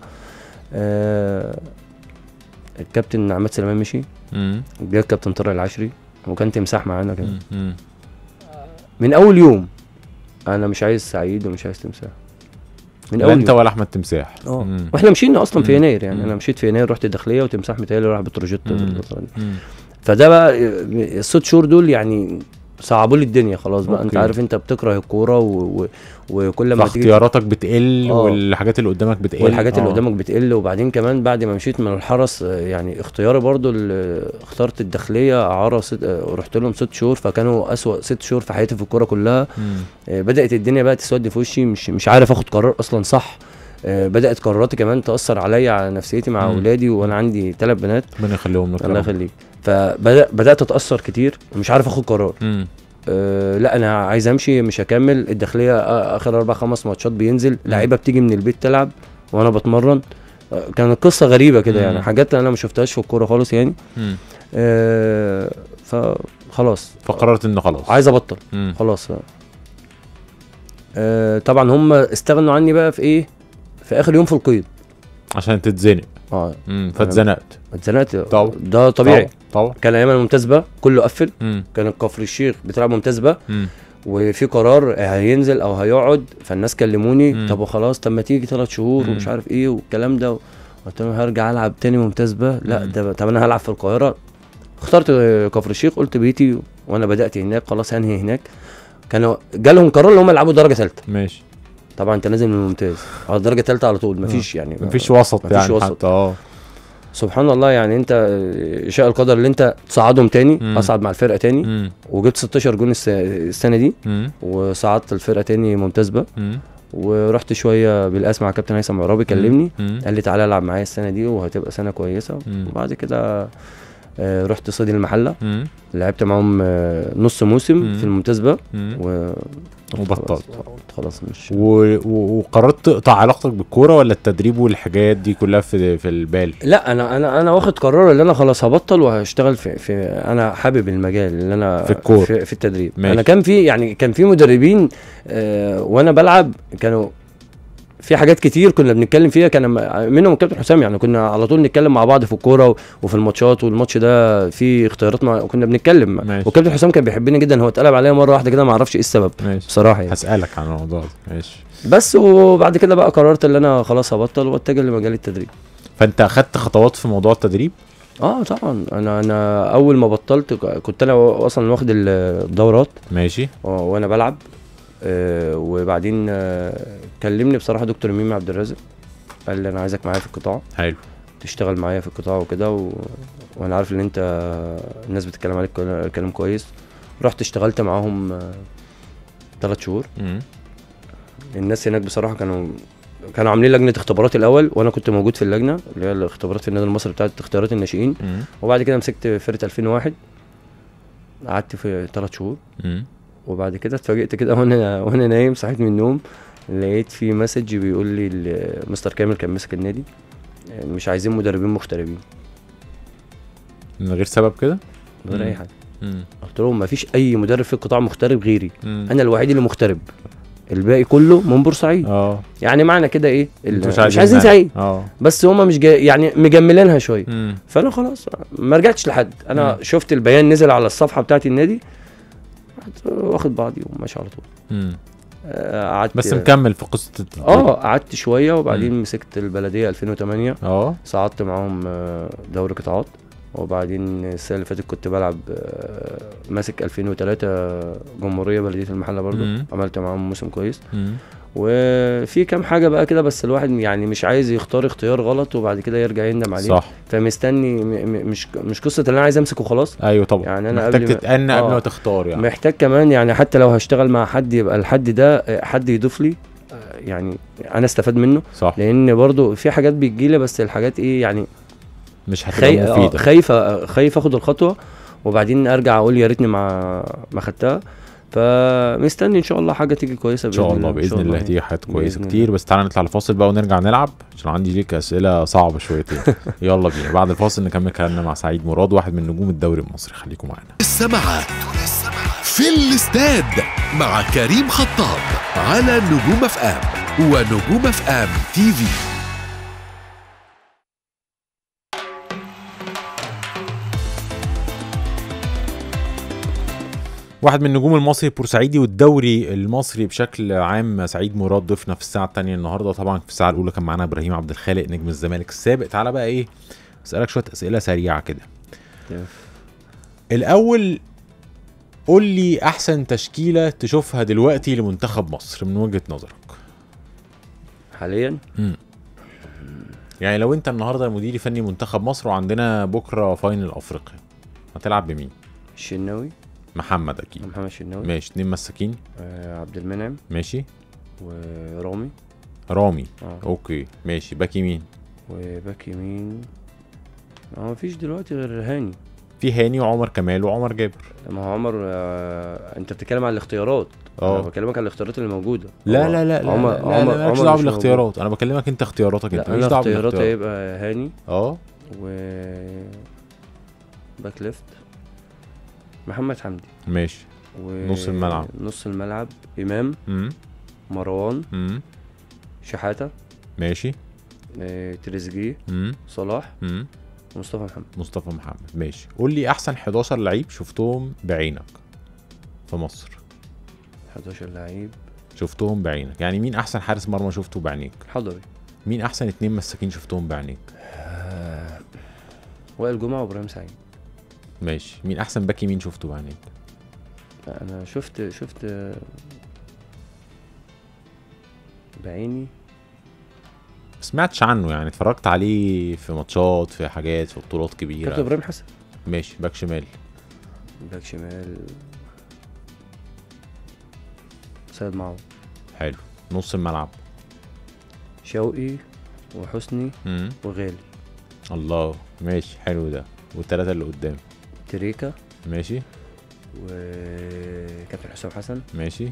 آه الكابتن عماد سليمان مشي،
مم.
جه الكابتن طارق العشري وكان تمساح معانا كده.
مم. مم.
من اول يوم انا مش عايز سعيد ومش عايز تمساح، من
لا
اول
انت
يوم.
ولا احمد تمساح.
اه
مم.
واحنا مشينا اصلا في
مم.
يناير، يعني
مم.
انا مشيت في يناير رحت الداخليه، وتمساح متهيألي راح بتروجيت في
مم.
الفترة دي.
مم.
فده بقى الست شهور دول يعني صعبوا لي الدنيا خلاص بقى.
أوكي.
انت عارف انت بتكره الكوره و... و... وكل ما تيجي
فاختياراتك بتقل
آه.
والحاجات اللي قدامك بتقل
والحاجات اللي
آه.
قدامك بتقل. وبعدين كمان بعد ما مشيت من الحرس آه، يعني اختياري برضو ال- اخترت الداخليه اعاره ست... آه، ورحت لهم ست شهور، فكانوا اسوأ ست شهور في حياتي في الكوره كلها.
مم.
آه، بدات الدنيا بقى تسود في وشي، مش مش عارف اخد قرار اصلا صح. آه، بدات قراراتي كمان تاثر عليا على نفسيتي مع
مم.
اولادي، وانا عندي ثلاث بنات.
ربنا يخليهم لك.
الله يخليك. فبدات اتاثر كتير ومش عارف اخد قرار.
مم.
أه لا انا عايز امشي مش هكمل. الداخليه آه، اخر اربع خمس ماتشات بينزل لعيبه بتيجي من البيت تلعب وانا بتمرن. كانت قصه غريبه كده
مم.
يعني، حاجات انا ما شفتهاش في الكوره خالص يعني.
مم.
آه فخلاص
فقررت انه خلاص
عايز ابطل
مم.
خلاص. آه طبعا هم استغنوا عني بقى في ايه، في اخر يوم في القيد
عشان تتزنق.
اه
امم فاتزنقت.
اتزنقت
طبعا.
ده طبيعي.
طبعا.
كان ايام الممتاز بقى كله قفل،
مم.
كان كفر الشيخ بتلعب ممتاز بقى،
مم.
وفي قرار هينزل او هيقعد، فالناس كلموني
مم.
طب وخلاص طب ما تيجي ثلاث شهور
مم.
ومش عارف ايه والكلام ده. قلت لهم هرجع العب تاني ممتاز بقى؟ لا
مم.
ده طب انا هلعب في القاهره. اخترت كفر الشيخ، قلت بيتي وانا بدات هناك خلاص هنهي هناك. كانوا جالهم قرار ان هم يلعبوا درجه ثالثه.
ماشي.
طبعا انت نازل من الممتاز على درجه ثالثه على طول، مفيش يعني
مفيش وسط
مفيش
يعني
وسط.
حتى اه
سبحان الله يعني، انت شاء القدر اللي انت تصعدهم تاني.
مم.
اصعد مع الفرقه تاني،
مم.
وجبت ستاشر جون الس- السنه دي،
مم.
وصعدت الفرقه تاني ممتاز بقى.
مم.
ورحت شويه بالقاس مع كابتن هيثم عرابي، كلمني
مم.
قال لي تعالى العب معايا السنه دي وهتبقى سنه كويسه.
مم.
وبعد كده آه، رحت صيدي المحله،
مم.
لعبت معاهم آه، نص موسم
مم.
في الممتاز بقى
مم.
و
وبطلت.
خلاص- خلاص مش
و... و... وقررت تقطع علاقتك بالكوره ولا التدريب والحاجات دي كلها في في البال؟
لا انا انا انا واخد قرار ان انا خلاص هبطل وهشتغل في, في انا حابب المجال اللي انا
في الكورة.
في, في التدريب.
ماشي.
انا كان في يعني كان في مدربين آه وانا بلعب كانوا في حاجات كتير كنا بنتكلم فيها، كان م- منهم الكابتن حسام يعني، كنا على طول نتكلم مع بعض في الكوره و- وفي الماتشات، والماتش ده فيه اختيارات مع كنا بنتكلم.
ماشي.
والكابتن حسام كان بيحبني جدا، هو اتقلب عليا مره واحده كده ما اعرفش ايه السبب
ماشي.
بصراحه يعني.
هسألك عن الموضوع ده. ماشي.
بس وبعد كده بقى قررت ان انا خلاص هبطل واتجه لمجال التدريب.
فانت اخدت خطوات في موضوع التدريب؟
اه طبعا انا انا اول ما بطلت ك- كنت انا اصلا واخد الدورات
ماشي.
و- وانا بلعب. آه وبعدين آه كلمني بصراحه دكتور ميمي عبد الرازق، قال لي انا عايزك معايا في القطاع،
حلو.
تشتغل معايا في القطاع وكده و... وانا عارف ان انت الناس بتتكلم عليك كل- كلام كويس. رحت اشتغلت معاهم آه ثلاث شهور.
مم.
الناس هناك بصراحه كانوا كانوا عاملين لجنه اختبارات الاول، وانا كنت موجود في اللجنه اللي هي الاختبارات في النادي المصري بتاعه اختيارات الناشئين.
مم.
وبعد كده مسكت فرقه ألفين وواحد، قعدت في ثلاث شهور.
مم.
وبعد كده اتفاجئت كده وانا وانا نايم، صحيت من النوم لقيت في مسج بيقول لي ال- مستر كامل كان ماسك النادي مش عايزين مدربين مغتربين
من غير سبب كده؟
من غير
مم.
اي حاجه.
مم.
قلت لهم ما فيش اي مدرب في القطاع مغترب غيري،
مم.
انا الوحيد اللي مغترب، الباقي كله من بورسعيد.
اه
يعني معنى كده ايه؟
انتوا
ال- مش عايزين
نادي.
سعيد،
اه
بس هما مش جاي يعني مجملينها شويه.
مم.
فانا خلاص ما رجعتش لحد، انا
مم.
شفت البيان نزل على الصفحه بتاعت النادي، رحت واخد بعضي وماشي على طول.
مم.
آه، قعدت
بس مكمل في قصه التدريب.
اه قعدت شويه وبعدين
مم.
مسكت البلديه ألفين وثمانية،
اه
صعدت معاهم آه، دوري قطاعات. وبعدين السنه اللي فاتت كنت بلعب آه، ماسك ألفين وثلاثة جمهوريه بلديه المحله برضو،
مم.
عملت معاهم موسم كويس.
مم.
وفي كام حاجه بقى كده، بس الواحد يعني مش عايز يختار اختيار غلط وبعد كده يرجع يندم عليه.
صح.
فمستني م- م- مش مش قصه ان انا عايز امسك وخلاص.
ايوه طبعا.
يعني أنا
محتاج
قبل ما-
تتأنى قبل
آه.
ما تختار يعني.
محتاج كمان يعني حتى لو هشتغل مع حد يبقى الحد ده آه، حد يضيف لي، آه، يعني انا استفاد منه.
صح.
لان برضو في حاجات بتجيلي بس الحاجات ايه يعني
مش هتبقى
خي... آه،
مفيده.
خايف خايف اخد الخطوه وبعدين ارجع اقول يا ريتني ما ما خدتها. فمستني ان شاء الله حاجه تيجي كويسه
ان شاء الله باذن الله
يعني.
هتيجي حاجات كويسه
بإذن
كتير. بس تعالى نطلع الفاصل بقى ونرجع نلعب عشان عندي ليك اسئله صعبه شويتين. يلا بينا بعد الفاصل نكمل كلامنا مع سعيد مراد واحد من نجوم الدوري المصري. خليكم معانا.
السماعات في الاستاد مع كريم خطاب على نجوم اف ام ونجوم اف ام تي في.
واحد من نجوم المصري البورسعيدي والدوري المصري بشكل عام سعيد مراد ضيفنا في الساعه الثانيه النهارده. طبعا في الساعه الاولى كان معانا ابراهيم عبد الخالق نجم الزمالك السابق. تعالى بقى ايه اسالك شويه اسئله سريعه كده. الاول قول لي احسن تشكيله تشوفها دلوقتي لمنتخب مصر من وجهه نظرك
حاليا.
امم يعني لو انت النهارده مدير فني منتخب مصر وعندنا بكره فاينل افريقيا هتلعب بمين؟
الشناوي.
محمد اكيد.
محمد الشناوي.
ماشي. اتنين مساكين.
آه عبد المنعم.
ماشي.
ورامي.
رامي.
آه.
اوكي ماشي. باك يمين.
وباك يمين اه مفيش دلوقتي غير هاني.
في هاني وعمر كمال وعمر جابر.
ما هو عمر آه انت بتتكلم عن الاختيارات.
اه
انا بكلمك عن الاختيارات اللي موجوده.
لا لا لا
عمر
لا لا,
عمر
لا, لا مالكش دعوه بالاختيارات، انا بكلمك انت اختياراتك انت.
ماليش دعوه بالاختيارات. هيبقى هاني
اه
و باك ليفت محمد حمدي
ماشي،
و...
نص الملعب
نص الملعب امام
امم
مروان
امم
شحاته
ماشي
آه... تريزيجيه
امم
صلاح
امم
مصطفى محمد.
مصطفى محمد ماشي. قول لي احسن حداشر لعيب شفتهم بعينك في مصر.
حداشر لعيب
شفتهم بعينك، يعني مين احسن حارس مرمى شفته بعينيك؟
حضري.
مين احسن اتنين مساكين شفتهم بعينيك؟
آه... وائل جمعه وابراهيم سعيد.
ماشي. مين احسن باك يمين شفته بعينيك؟
انا شفت شفت بعيني،
سمعتش عنه يعني، اتفرجت عليه في ماتشات في حاجات في بطولات كبيره.
كابتن ابراهيم حسن.
ماشي. باك شمال؟
باك شمال سيد معوض.
حلو. نص الملعب؟
شوقي وحسني
امم
وغالي.
الله ماشي حلو ده. والثلاثه اللي قدام؟
تريكا
ماشي
وكابتن حسام حسن.
ماشي.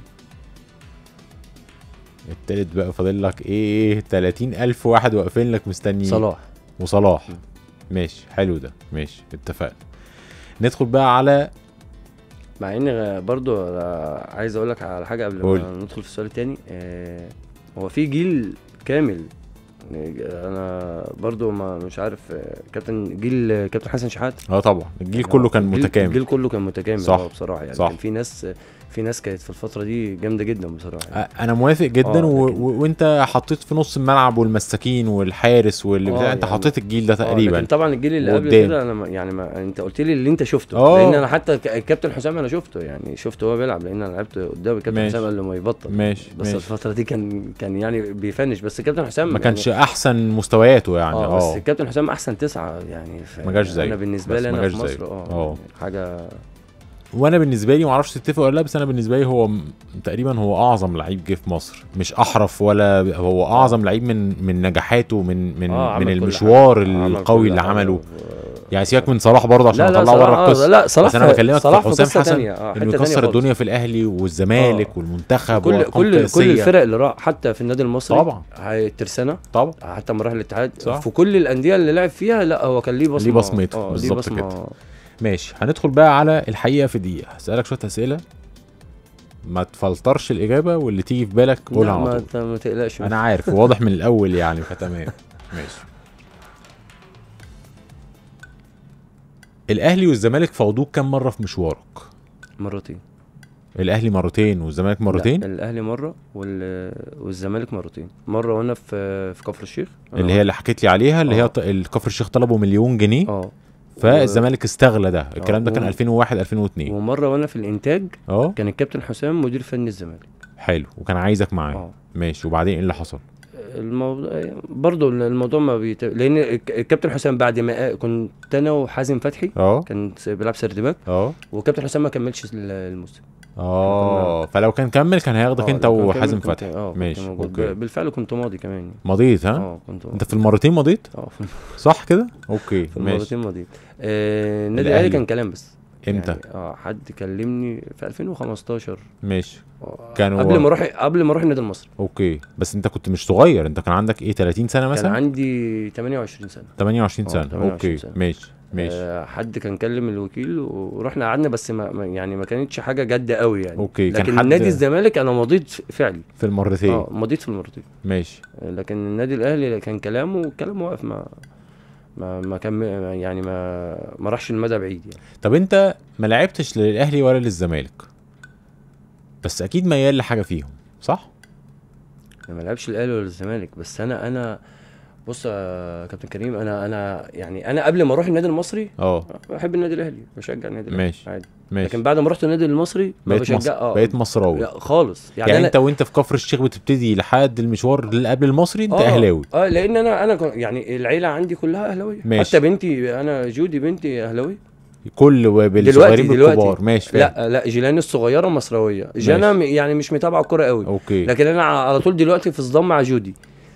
التالت بقى فاضل لك ايه؟ تلاتين الف واحد واقفين لك مستنيين.
صلاح
وصلاح. ماشي حلو ده. ماشي اتفقنا. ندخل بقى على،
مع ان برضو عايز اقول لك على حاجه قبل
قول.
ما ندخل في السؤال التاني. آه هو في جيل كامل، انا برضو ما مش عارف كابتن جيل كابتن حسن شحاته.
اه طبعا الجيل كله كان
الجيل
متكامل.
الجيل كله كان متكامل.
صح.
اه بصراحه يعني
صح.
كان في ناس في ناس كانت في الفتره دي جامده جدا بصراحه يعني.
انا موافق جدا.
آه
و...
لكن...
و... وانت حطيت في نص الملعب والمساكين والحارس واللي
آه
بتاع، انت
يعني...
حطيت الجيل ده تقريبا.
آه لكن طبعا الجيل اللي قبل كده انا ما... يعني ما... انت قلت لي اللي انت شفته.
أوه.
لان انا حتى الكابتن حسام انا شفته يعني شفته هو بيلعب، لان انا لعبت قدام الكابتن حسام قبل ما يبطل.
ماشي.
بس
ماشي.
الفتره دي كان كان يعني بيفنش، بس الكابتن حسام
ما
يعني...
كانش احسن مستوياته يعني.
اه بس الكابتن حسام احسن تسعة يعني.
ما جاش زيه.
انا بالنسبه لي انا في مصر اه
يعني
حاجه.
وانا بالنسبه لي ما اعرفش تتفق ولا لا، بس انا بالنسبه لي هو م... تقريبا هو اعظم لعيب جه في مصر، مش احرف ولا هو اعظم لعيب من من نجاحاته، من من
آه
من المشوار القوي اللي عمله. يعني سيبك من صلاح برضه عشان اطلعه بره القصه.
لا صلاح،
بس انا بكلمك
في
حسام حسن
آه
انه يكسر الدنيا في الاهلي والزمالك آه. والمنتخب
كل كل كل الفرق اللي راح حتى في النادي المصري
طبعا،
الترسانه
طبعا،
حتى لما راح الاتحاد في كل الانديه اللي لعب فيها، لا هو كان ليه بصمه،
ليه بصمته آه بالظبط كده. ماشي. هندخل بقى على الحقيقه في دقيقه، هسالك شويه اسئله ما تفلترش الاجابه، واللي تيجي في بالك قولها على طول.
ما تقلقش،
انا عارف واضح من الاول يعني، فتمام. ماشي. الاهلي والزمالك فوضوك كم مره في مشوارك؟
مرتين.
الاهلي مرتين والزمالك مرتين؟
لا الاهلي مره وال... والزمالك مرتين. مره وانا في في كفر الشيخ
اللي هي اللي حكيت لي عليها، اللي
أوه.
هي الكفر الشيخ طلبوا مليون جنيه
اه
فالزمالك استغلى ده. الكلام ده كان ألفين وواحد ألفين واثنين.
ومره وانا في الانتاج
اه
كان الكابتن حسام مدير فني الزمالك.
حلو. وكان عايزك معاه.
اه
ماشي. وبعدين ايه اللي حصل؟
الموضوع برضه الموضوع ما بيت... لان الكابتن حسام بعد ما كنت انا وحازم فتحي
اه
كان بيلعب سرد باك
اه
والكابتن حسام ما كملش الموسم.
اه فلو كان كمل كان هياخدك انت وحازم فتحي.
اه
ماشي.
اوكي. بالفعل كنت ماضي كمان.
مضيت؟ ها
اه كنت
انت في المرتين مضيت؟
اه
صح كده؟ اوكي.
في المرتين مضيت. آه النادي
الاهلي
كان كلام بس.
امتى؟
يعني اه حد كلمني في ألفين وخمستاشر.
ماشي.
كانوا قبل ما اروح قبل ما اروح النادي المصري.
اوكي. بس انت كنت مش صغير، انت كان عندك ايه تلاتين سنه مثلا؟
كان عندي تمانية وعشرين سنه.
تمانية وعشرين سنه.
تمانية وعشرين
اوكي
سنة.
ماشي ماشي.
آه حد كان كلم الوكيل ورحنا قعدنا، بس ما يعني ما كانتش حاجه جد قوي يعني.
اوكي.
لكن
كان حد
نادي الزمالك انا مضيت فعلي
في المرتين.
اه مضيت في المرتين.
ماشي.
لكن النادي الاهلي كان كلامه والكلام واقف، ما ما ما كان يعني ما ما راحش المدى بعيد يعني.
طب انت ما لعبتش للاهلي ولا للزمالك، بس اكيد ميال لحاجه فيهم صح؟
انا ما لعبش الاهلي ولا الزمالك، بس انا انا بص يا كابتن كريم، انا انا يعني انا قبل ما اروح النادي المصري
اه
بحب النادي الاهلي، بشجع النادي الاهلي
ماشي
عادي.
ماشي.
لكن بعد ما رحت النادي المصري ما بشجع اه
بقيت مصراوي
خالص
يعني, يعني انت وانت في كفر الشيخ بتبتدي لحد المشوار اللي قبل المصري انت
آه
اهلاوي؟
اه لان انا انا يعني العيله عندي كلها اهلاويه، حتى بنتي انا جودي بنتي اهلاويه
كل بالصغيرين بالكبار. ماشي فاهم.
لا لا جيلان الصغيره مصراويه، جانا يعني مش متابعه الكوره قوي.
اوكي.
لكن انا على طول دلوقتي في صدام مع جودي.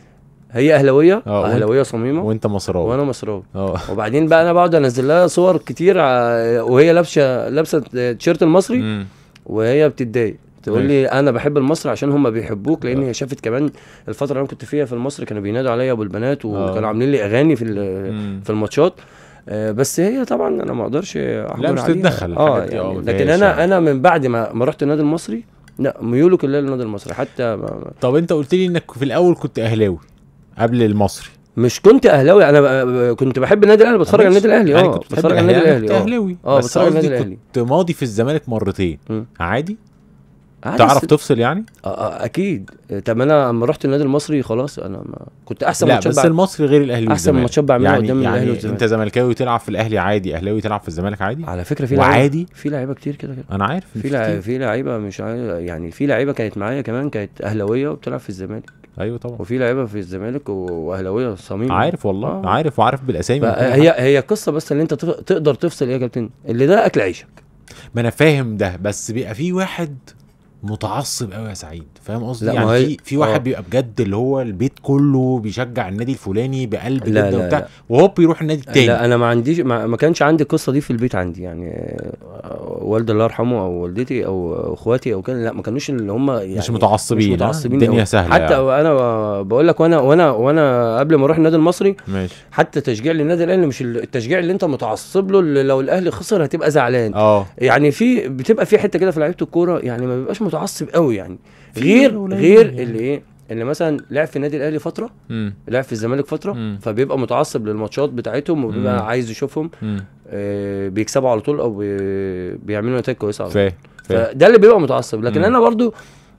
هي اهلاويه
آه،
اهلاويه صميمه
وانت مصراوي
وانا مصراوي.
اه
وبعدين بقى انا بقعد انزل لها صور كتير ع- وهي لابسه لابسه التيشيرت المصري
مم.
وهي بتتضايق تقول
ماشي.
لي انا بحب المصري عشان هم بيحبوك، لان
آه.
هي شافت كمان الفتره اللي انا كنت فيها في المصري كانوا بينادوا عليا ابو البنات
آه.
وكانوا عاملين لي اغاني في ال-
مم.
في الماتشات. آه، بس هي طبعا انا ما اقدرش احكم
لا، مش
عليها.
تتدخل
اه
الحاجات دي، اه،
يعني
ما
لكن
فيهاش
انا
يعني.
انا من بعد ما ما رحت النادي المصري لا ميوله كلها للنادي المصري حتى ما ما-
طب انت قلت لي انك في الاول كنت اهلاوي قبل المصري.
مش كنت اهلاوي انا ب- كنت بحب النادي الاهلي بتفرج على النادي الاهلي
يعني
اه
كنت بتحب
بتفرج على النادي
الأهلي،
الاهلي
كنت
اه
اهلاوي
اه
بس
بتفرج على النادي
قصدي
الاهلي.
كنت ماضي في الزمالك مرتين
مم.
عادي.
عادي
تعرف
س-
تفصل يعني؟
آه آه اكيد. طب انا لما رحت النادي المصري خلاص انا ما كنت احسن
لا
ماتشات
بس
بعد-
المصري غير الاهلي
احسن
والزمالك.
ماتشات بعملها
يعني
قدام
يعني
الاهلي والزمالك.
انت زملكاوي تلعب في الاهلي عادي، اهلاوي تلعب في الزمالك عادي.
على فكره في
وعادي؟
لعيبه في لعيبه كتير كده كده
انا عارف إن
في
كتير.
لعيبه في لعيبه مش عارف يعني في لعيبه كانت معايا كمان كانت اهلاويه وبتلعب في الزمالك،
ايوه طبعا
وفي لعيبه في الزمالك و- واهلاويه صميم.
عارف والله
آه.
عارف وعارف بالاسامي وكل
هي
حاجة.
هي قصه بس اللي انت تف- تقدر تفصل ايه يا كابتن اللي ده اكل عيشك.
ما انا فاهم ده، بس بيبقى في واحد متعصب قوي يا سعيد، فاهم قصدي؟
لا، ما
يعني
هي-
في في واحد
آه.
بيبقى بجد اللي هو البيت كله بيشجع النادي الفلاني بقلب
لا،
جدا
لا،
وبتاع،
لا.
وهوب يروح النادي التاني.
لا انا ما عنديش ما, ما كانش عندي القصه دي في البيت عندي يعني آه، والدي الله يرحمه او والدتي او اخواتي او كده لا ما كانوش اللي هم يعني
مش متعصبين،
مش متعصبين
الدنيا
أوي.
سهله
حتى
يعني.
انا بقول لك وانا وانا وانا قبل ما اروح النادي المصري
ماشي
حتى تشجيع للنادي الاهلي مش التشجيع اللي انت متعصب له اللي لو الاهلي خسر هتبقى زعلان.
اه
يعني في بتبقى في حته كده في لعيبه الكوره يعني ما بيبقاش متعصب قوي يعني
في
غير
قليل
غير
يعني.
اللي ايه اللي مثلا لعب في النادي الاهلي فتره
امم
لعب في الزمالك فتره
مم.
فبيبقى متعصب للماتشات بتاعتهم وبيبقى
مم.
عايز يشوفهم
امم
آه بيكسبوا على طول او بي بيعملوا نتائج كويسه على طول.
فاهم فاهم
فده اللي بيبقى متعصب لكن
مم.
انا برضو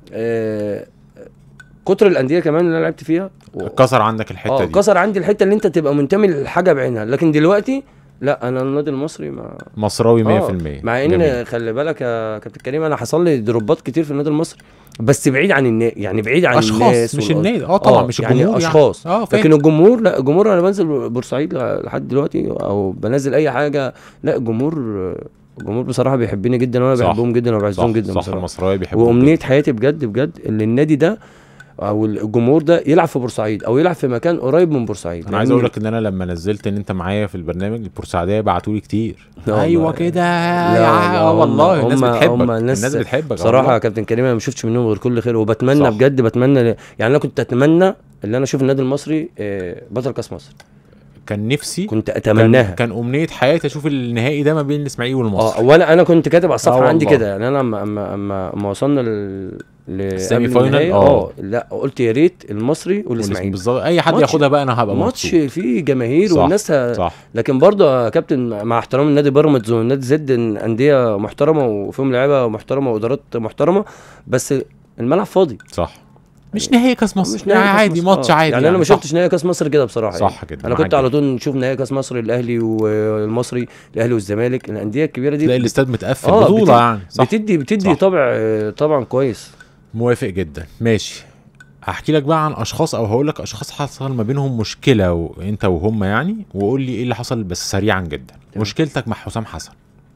آه كتر الانديه كمان اللي انا لعبت فيها
كسر عندك الحته
اه
دي.
كسر عندي الحته اللي انت تبقى منتمي للحاجه بعينها. لكن دلوقتي لا انا النادي المصري ما
مصراوي مية في
آه،
المية.
مع ان
جميل.
خلي بالك يا كابتن كريم انا حصل لي دروبات كتير في النادي المصري بس بعيد عن الناس يعني بعيد عن
اشخاص
الناس
مش
والأ-
النادي، اه طبعا مش الجمهور
يعني اشخاص
يعني. اه فاهم.
لكن الجمهور لا الجمهور انا بنزل بورسعيد لحد دلوقتي او بنزل اي حاجه لا الجمهور الجمهور بصراحه بيحبني جدا وانا
صح.
بحبهم جدا وبعزهم
صح
جدا
صح
بصراحه.
المصراوي بيحبوا
وامنيه حياتي بجد بجد ان النادي ده او الجمهور ده يلعب في بورسعيد او يلعب في مكان قريب من بورسعيد.
انا عايز اقول لك ان انا لما نزلت ان انت معايا في البرنامج البورسعيديه بعتوا لي كتير.
لا
ايوه
والله.
كده
لا
يا
والله،
والله الناس
هم-
بتحبك
هم الناس-
الناس بتحبك
بصراحه
والله.
يا كابتن كريم انا ما شفتش منهم غير كل خير وبتمنى
صح.
بجد بتمنى يعني انا كنت اتمنى ان انا اشوف النادي المصري آه، بطل كاس مصر
كان نفسي
كنت
كان,
اتمناها.
كان امنيه حياتي اشوف النهائي ده ما بين الاسماعيلي والمصري.
اه وانا انا كنت كاتب على الصفحه
آه
عندي
والله.
كده يعني انا اما اما اما, أما وصلنا لل ل-
السيمي
قبل
فاينل؟
النهائي،
آه.
اه لا قلت يا ريت المصري والاسماعيلي
بالظبط اي حد
ماتش-
ياخدها بقى انا هبقى
ماتش
مبسوط.
فيه جماهير
صح،
والناس ه...
صح
لكن برضه يا كابتن مع احترام النادي بيراميدز والنادي زد إن انديه محترمه وفيهم لعيبه محترمه وادارات محترمه بس الملعب فاضي
صح مش نهائي كاس مصر
مش نهائي كاس
عادي
مصر.
ماتش
آه.
عادي
يعني انا ما
صح.
شفتش نهائي كاس مصر كده بصراحه
صح
يعني.
كده
انا
معاك
كنت على
جدا.
طول نشوف نهائي كاس مصر الاهلي والمصري الاهلي والزمالك الانديه الكبيره دي
تلاقي الاستاد متقفل
آه،
بطوله
بتدي-
يعني صح.
بتدي بتدي
صح.
طبع آه، طبعا كويس.
موافق جدا ماشي. هحكي لك بقى عن اشخاص او هقول لك اشخاص حصل ما بينهم مشكله وانت وهم يعني وقول لي ايه اللي حصل بس سريعا جدا.
تمام.
مشكلتك مع حسام حسن.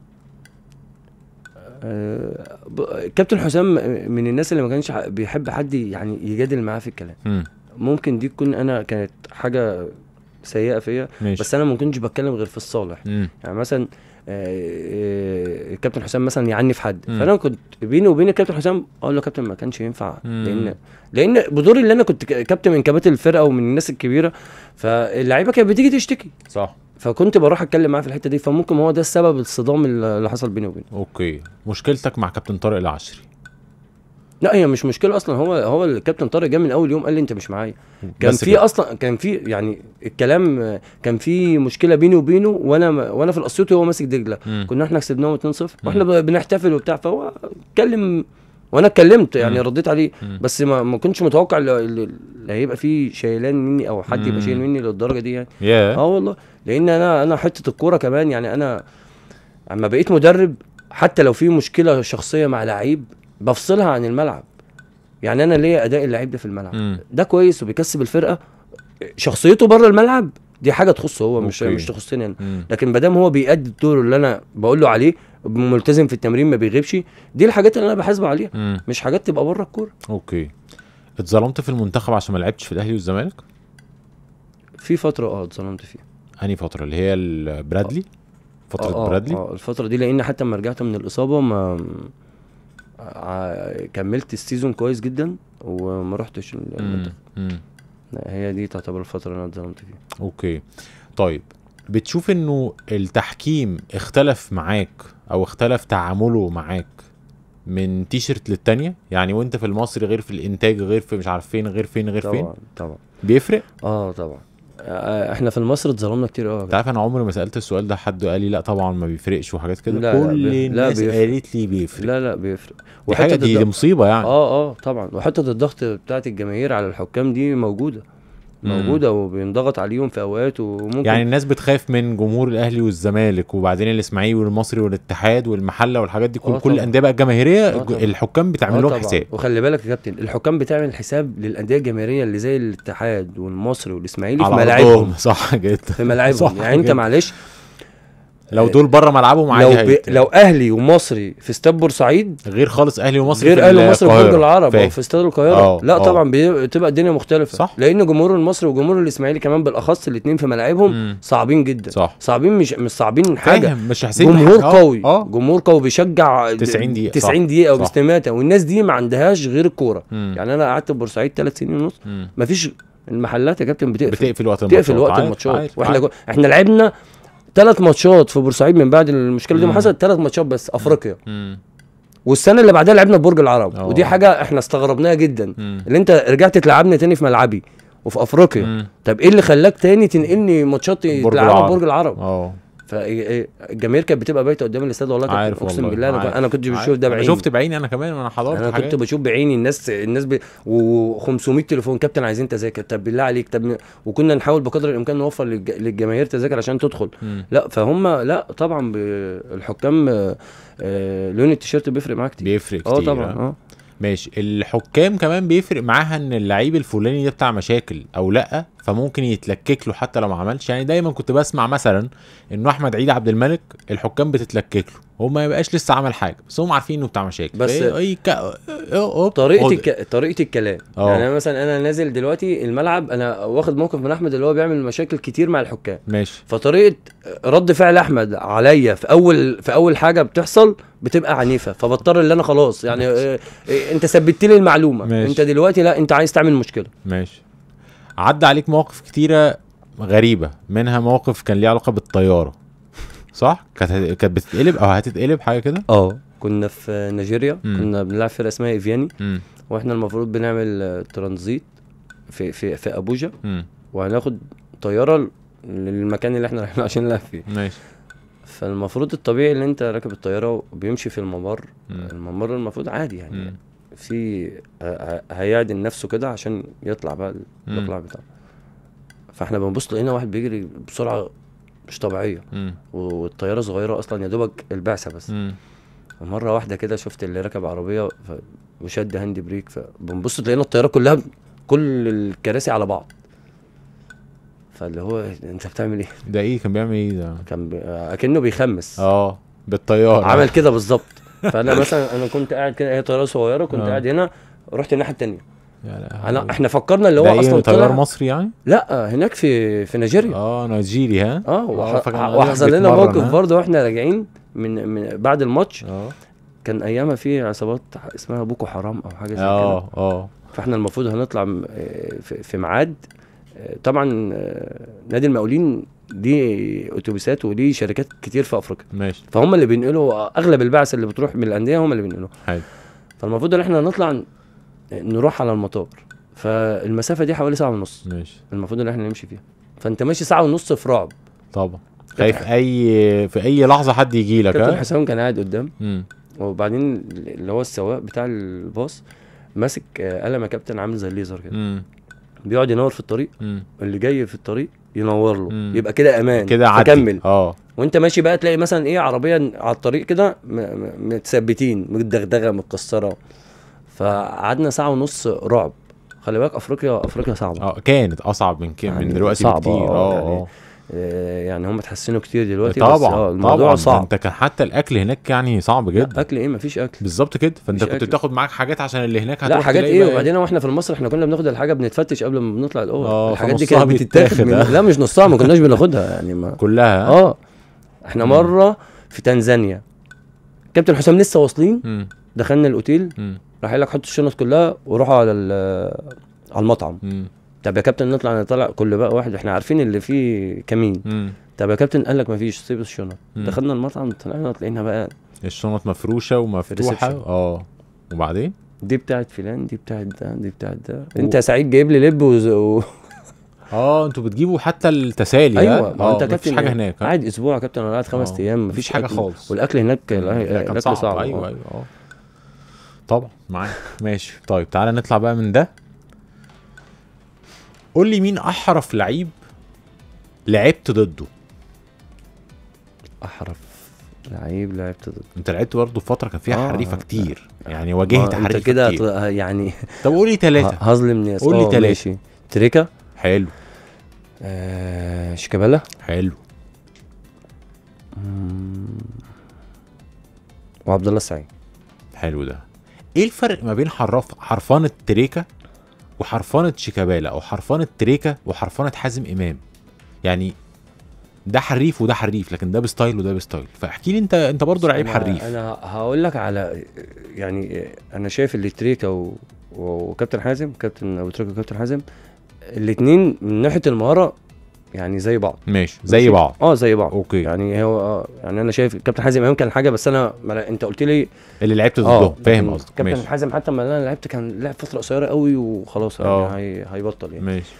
آه، ب- كابتن حسام من الناس اللي ما كانش ح- بيحب حد يعني يجادل معاه في الكلام.
امم
ممكن دي تكون انا كانت حاجه سيئه فيا
ماشي
بس انا ما كنتش بتكلم غير في الصالح.
امم
يعني مثلا آه، آه، الكابتن حسام مثلا يعني في حد
مم.
فانا كنت بيني وبين الكابتن حسام اقول له يا كابتن ما كانش ينفع
مم.
لان لان بدوري اللي انا كنت ك- كابتن من كباتن الفرقه ومن الناس الكبيره فاللعيبه كانت بتيجي تشتكي
صح
فكنت بروح اتكلم معاه في الحته دي فممكن هو ده السبب الصدام اللي حصل بيني وبينه.
اوكي. مشكلتك مع كابتن طارق العشري.
لا هي مش مشكله اصلا هو هو الكابتن طارق جه من اول يوم قال لي انت مش معايا. كان
بس
في
كده.
اصلا كان في يعني الكلام كان في مشكله بيني وبينه وانا وانا في الاسيوطي وهو ماسك دجله
مم.
كنا احنا كسبناهم اتنين صفر
مم.
واحنا ب- بنحتفل وبتاع فهو اتكلم وانا اتكلمت يعني
مم.
رديت عليه
مم.
بس ما, ما كنتش متوقع اللي اللي هيبقى فيه شيلان مني او حد يبقى
مم.
شايل مني للدرجه دي يعني.
ياه
اه والله لان انا انا حته الكوره كمان يعني انا اما بقيت مدرب حتى لو في مشكله شخصيه مع لعيب بفصلها عن الملعب. يعني انا ليا اداء اللعيب ده في الملعب
مم.
ده كويس وبيكسب الفرقه شخصيته بره الملعب دي حاجه تخصه هو مش
أوكي.
مش تخصني انا.
مم.
لكن ما دام هو بيأدي الدور اللي انا بقول له عليه ملتزم في التمرين ما بيغيبش دي الحاجات اللي انا بحاسبه عليها
مم.
مش حاجات تبقى بره الكوره.
اوكي. اتظلمت في المنتخب عشان ما لعبتش في الاهلي والزمالك؟
في فتره اه اتظلمت فيها.
انهي فتره؟ اللي هي البرادلي، فتره
آه
برادلي.
اه الفتره دي، لان حتى لما رجعت من الاصابه ما ع- كملت السيزون كويس جدا وما رحتش المنتخب.
مم.
هي دي تعتبر الفتره اللي انا اتظلمت فيها.
اوكي طيب، بتشوف انه التحكيم اختلف معاك او اختلف تعامله معاك من تيشرت للتانية؟ يعني وانت في المصري غير في الانتاج، غير في مش عارف فين، غير فين غير فين،
طبعا طبعا
بيفرق؟
اه طبعا. آه، احنا في مصر اتظلمنا كتير قوي.
انت عارف انا عمري ما سالت السؤال ده حد قال لي لا طبعا ما بيفرقش وحاجات كده.
لا، لا،
كل
بي- لا،
الناس
بيفرق.
قالت لي بيفرق.
لا لا بيفرق.
دي حاجه، دي, دي مصيبه يعني.
اه اه طبعا. وحته الضغط بتاعت الجماهير على الحكام دي موجوده موجوده وبينضغط عليهم في اوقات. وممكن
يعني الناس بتخاف من جمهور الاهلي والزمالك وبعدين الاسماعيلي والمصري والاتحاد والمحله والحاجات دي، كل
آه
كل
طبعا.
الانديه بقى الجماهيريه
آه طبعا.
الحكام بتعمل
آه
لهم
طبعا.
حساب.
وخلي بالك يا كابتن، الحكام بتعمل حساب للانديه الجماهيريه اللي زي الاتحاد والمصري والاسماعيلي في
على
ملاعبهم.
أرضهم. صح جدا.
في ملاعبهم.
صح
يعني انت
جدا.
معلش
لو دول بره ملعبهم عادي
لو ب...
هيت-
لو اهلي ومصري في استاد بورسعيد
غير خالص اهلي ومصري
غير
في
اهلي ومصري في برج
القاهرة.
العرب
فاهم.
او في استاد القاهره.
آه،
لا
آه.
طبعا بتبقى الدنيا مختلفه.
صح.
لان جمهور المصري وجمهور الاسماعيلي كمان بالاخص الاثنين في ملاعبهم
مم.
صعبين جدا.
صح.
صعبين، مش مش صعبين حاجه.
فاهم، مش حسين
جمهور
حاجة. آه،
قوي
اه
جمهور قوي بيشجع
تسعين دقيقة.
تسعين
صح.
دقيقه
صح.
وباستماته. والناس دي ما عندهاش غير الكوره.
مم.
يعني انا قعدت في بورسعيد ثلاث سنين ونص،
مم.
مفيش المحلات يا كابتن بتقفل
بتقفل وقت الماتشات.
تقفل وقت
عارف،
الماتشات.
عارف،
واحنا
عارف.
جو... احنا لعبنا ثلاث ماتشات في بورسعيد من بعد المشكله دي ما
مم.
حصلت. ثلاث ماتشات بس افريقيا.
مم.
والسنه اللي بعدها لعبنا في برج العرب.
أوه.
ودي حاجه احنا استغربناها جدا.
مم.
اللي انت رجعت تلعبني تاني في ملعبي وفي افريقيا.
مم.
طب ايه اللي خلاك تاني تنقلني ماتشات
برج
تلعبها
العرب.
في برج العرب؟
اه
فالجماهير كانت بتبقى بايته قدام الاستاد. والله كنت
عارف
اقسم
والله.
بالله انا,
عارف.
انا كنت بشوف
عارف.
ده
انا
بعيني.
شفت بعيني انا كمان، انا حضرت
انا
حاجات.
كنت بشوف بعيني الناس الناس ب... و500 تليفون كابتن عايزين تذاكر. طب بالله عليك. طب وكنا نحاول بقدر الامكان نوفر للج... للجماهير تذاكر عشان تدخل.
مم.
لا فهم لا طبعا ب... الحكام آه، آه، لون التيشيرت بيفرق معاك كتير.
بيفرق
اه
كتير.
طبعا.
آه.
اه
ماشي. الحكام كمان بيفرق معاها ان اللعيب الفلاني ده بتاع مشاكل او لا، فممكن يتلكك له حتى لو ما عملش. يعني دايما كنت بسمع مثلا انه احمد عيد عبد الملك الحكام بتتلكك له، هو ما يبقاش لسه عمل حاجه بس هم عارفين انه بتاع مشاكل.
بس
فإيه- اي ك... أوب،
طريقه
خد.
الك... طريقه الكلام.
أوه.
يعني انا مثلا انا نازل دلوقتي الملعب، انا واخد موقف من احمد اللي هو بيعمل مشاكل كتير مع الحكام.
ماشي.
فطريقه رد فعل احمد عليا في اول في اول حاجه بتحصل بتبقى عنيفه. فبضطر اللي انا خلاص يعني إيه إيه انت ثبتت لي المعلومه.
ماشي.
انت دلوقتي لا انت عايز تعمل مشكله.
ماشي. عدى عليك مواقف كتيره غريبه، منها موقف كان ليه علاقه بالطياره، صح؟ كانت كانت بتتقلب او هتتقلب حاجه كده.
اه كنا في نيجيريا.
مم.
كنا بنلعب فرقه اسمها ايفياني.
امم
واحنا المفروض بنعمل آه، ترانزيت في في في ابوجا.
امم
وهناخد طياره للمكان اللي احنا رايحين عشان نلعب فيه.
ماشي.
فالمفروض الطبيعي ان انت راكب الطياره وبيمشي في الممر.
مم.
الممر المفروض عادي يعني.
مم.
في ه- ه- هيعدل نفسه كده عشان يطلع بقى
مم.
الاقلاع بتاعه. فاحنا بنبص لقينا واحد بيجري بسرعه مش طبيعيه.
امم
والطياره صغيره اصلا يا دوبك البعثه بس.
امم
مره واحده كده شفت اللي راكب عربيه ف... وشد هاند بريك. فبنبص لقينا الطياره كلها كل الكراسي على بعض. فاللي هو انت بتعمل ايه؟
ده ايه كان بيعمل ايه ده؟
كان بي... اكنه بيخمس.
اه بالطياره.
عمل كده بالظبط. فانا مثلا انا كنت قاعد كده، هي طياره صغيره كنت
آه.
قاعد هنا، رحت الناحيه الثانيه.
يا لهوي.
انا احنا فكرنا اللي هو
ده
اصلا
ايه طيار
طلع
مصري يعني؟
لا هناك في في نيجيريا.
اه نيجيري ها.
اه وح...
فكان
وحصل لنا
بيتمرن،
موقف
ها؟
برضه واحنا راجعين من, من بعد الماتش.
اه
كان ايامها في عصابات اسمها بوكو حرام او حاجه زي كده.
اه اه
فاحنا المفروض هنطلع م- آه، في في ميعاد. آه، طبعا آه، نادي المقاولين ليه اتوبيسات وليه شركات كتير في افريقيا.
ماشي.
فهم اللي بينقلوا اغلب البعث اللي بتروح من الانديه هم اللي بينقلوها.
حلو.
فالمفروض ان احنا نطلع ن- نروح على المطار. فالمسافه دي حوالي ساعه ونص
ماشي.
المفروض ان احنا نمشي فيها. فانت ماشي ساعه ونص في رعب.
طبعا خايف اي في اي لحظه حد يجي لك.
كابتن
ها.
حسام كان قاعد قدام.
امم
وبعدين اللي هو السواق بتاع الباص ماسك آه، قلم يا كابتن عامل زي الليزر كده.
امم
بيقعد ينور في الطريق.
امم
اللي جاي في الطريق ينور له.
مم.
يبقى كده امان
كده عدي.
تكمل.
اه
وانت ماشي بقى تلاقي مثلا ايه عربيه على الطريق كده م- م- متثبتين متدغدغه متكسره. فقعدنا ساعه ونص رعب. خلي بالك افريقيا افريقيا صعبه.
اه كانت اصعب من كده
يعني
من دلوقتي
صعبة،
بكتير.
آه،
اه
يعني
اه
آه يعني هم اتحسنوا كتير دلوقتي.
طبعا
بس اه الموضوع
طبعا
صعب.
انت كان حتى الاكل هناك يعني صعب جدا.
اكل ايه؟ مفيش اكل
بالظبط كده. فانت كنت
أكل.
بتاخد معاك حاجات عشان اللي هناك
لا حاجات ايه. وبعدين واحنا في مصر احنا كنا بناخد الحاجه بنتفتش قبل ما بنطلع الاول. الحاجات دي كانت بتتاخد من... لا مش نصها، ما كناش بناخدها يعني ما...
كلها.
اه احنا مره في تنزانيا كابتن حسام لسه واصلين م. دخلنا الاوتيل راح قال لك حط الشنط كلها وروحوا على على المطعم. م. طب يا كابتن نطلع نطلع كل بقى واحد احنا عارفين اللي فيه كمين. م. طب يا كابتن قال لك مفيش سيب الشنط. م. دخلنا المطعم طلعنا لقينا بقى
الشنط مفروشه ومفتوحه. اه وبعدين
دي بتاعت فلان دي بتاعت ده دي بتاعت ده و... انت يا سعيد جايب لي لب وز... و...
اه انتوا بتجيبوا حتى التسالي.
ايوه ما انت كابتن
حاجه هناك
قاعد اسبوع يا كابتن انا قاعد خمس ايام
مفيش حاجه خالص.
والاكل هناك الاكل صعب, صعب.
ايوه ايوه اه طبعا معاك. ماشي طيب تعالى نطلع بقى من ده. قول لي مين احرف لعيب لعبت ضده؟
احرف لعيب لعبت ضده.
انت لعبت برضه في فتره كان فيها آه حريفه كتير يعني واجهت حريفه
انت كده كتير يعني.
طب قول لي ثلاثه.
هظلم ناس.
قول لي ثلاثه.
تريكا
حلو.
آه شيكابالا
حلو.
وعبد الله السعيد.
حلو. ده ايه الفرق ما بين حرف حرفانه تريكا وحرفانه شيكابالا او حرفانه تريكا وحرفانه حازم امام؟ يعني ده حريف وده حريف لكن ده بستايل وده بستايل. فاحكي لي انت انت برضه لعيب حريف.
انا هقول لك على يعني انا شايف اللي تريكا و... وكابتن حازم كابتن ابو تريكا وكابتن حازم الاثنين من ناحيه المهاره يعني زي بعض.
ماشي زي بعض.
اه زي بعض.
اوكي.
يعني هو اه يعني انا شايف كابتن حازم امام كان حاجه بس انا ما انت قلت لي
اللي لعبت ضده فاهم قصدك.
كابتن حازم حتى لما انا لعبت كان لعب فتره قصيره قوي وخلاص يعني هي هيبطل يعني.
ماشي.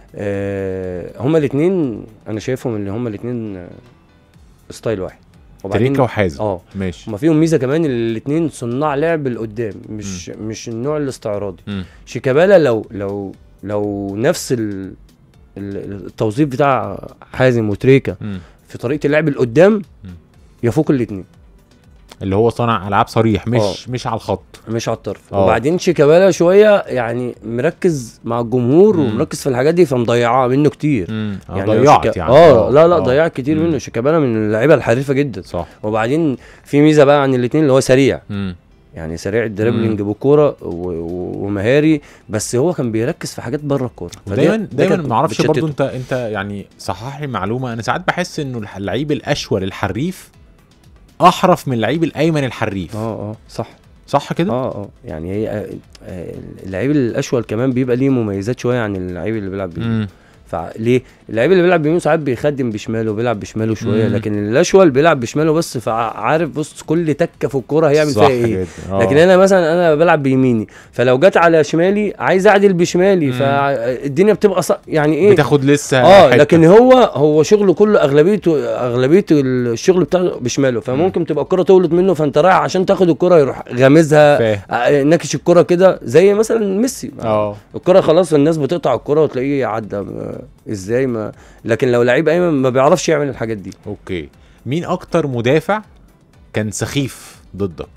آه هما الاثنين انا شايفهم اللي هما الاثنين ستايل واحد.
تريكا وحازم.
اه
ماشي.
هما فيهم ميزه كمان الاثنين صناع لعب لقدام مش م. مش النوع الاستعراضي. شيكابالا لو لو لو نفس ال التوظيف بتاع حازم وتريكا م. في طريقه اللعب لقدام يفوق الاثنين.
اللي هو صانع العاب صريح مش أوه. مش على الخط
مش على الطرف. أوه. وبعدين شيكابالا شويه يعني مركز مع الجمهور مم. ومركز في الحاجات دي فمضيعها منه كتير.
مم. يعني ضيعت شيكا... يعني
اه لا لا ضيعت كتير مم. منه. شيكابالا من اللعيبه الحريفه جدا.
صح.
وبعدين في ميزه بقى عن الاثنين اللي هو سريع.
مم.
يعني سريع الدريبلينج بالكوره ومهاري بس هو كان بيركز في حاجات بره الكوره.
دايما دايما ما اعرفش برضو انت انت يعني صحح لي معلومه. انا ساعات بحس انه اللعيب الاشول الحريف احرف من اللعيب الايمن الحريف.
اه اه صح
صح كده.
اه اه يعني هي اللعيب الاشول كمان بيبقى ليه مميزات شويه عن اللعيب اللي بيلعب بيه. فليه اللعيب اللي بيلعب بيمين ساعات بيخدم بشماله وبيلعب بشماله شويه. مم. لكن الاشول بيلعب بشماله بس فعارف بص كل تكه في الكوره هيعمل فيها ايه. لكن انا مثلا انا بلعب بيميني فلو جت على شمالي عايز اعدل بشمالي. مم. فالدنيا بتبقى ص... يعني ايه
بتاخد لسه
اه حتة. لكن هو هو شغله كله اغلبيته اغلبيه الشغل بتاعه بشماله فممكن مم. تبقى الكوره تولد منه فانت رايح عشان تاخد الكوره يروح غامزها ناكش الكوره كده زي مثلا ميسي. اه الكوره خلاص الناس بتقطع الكوره وتلاقيه عدى ازاي. ما لكن لو لعيب ايمن ما بيعرفش يعمل الحاجات دي.
اوكي. مين اكتر مدافع كان سخيف ضدك؟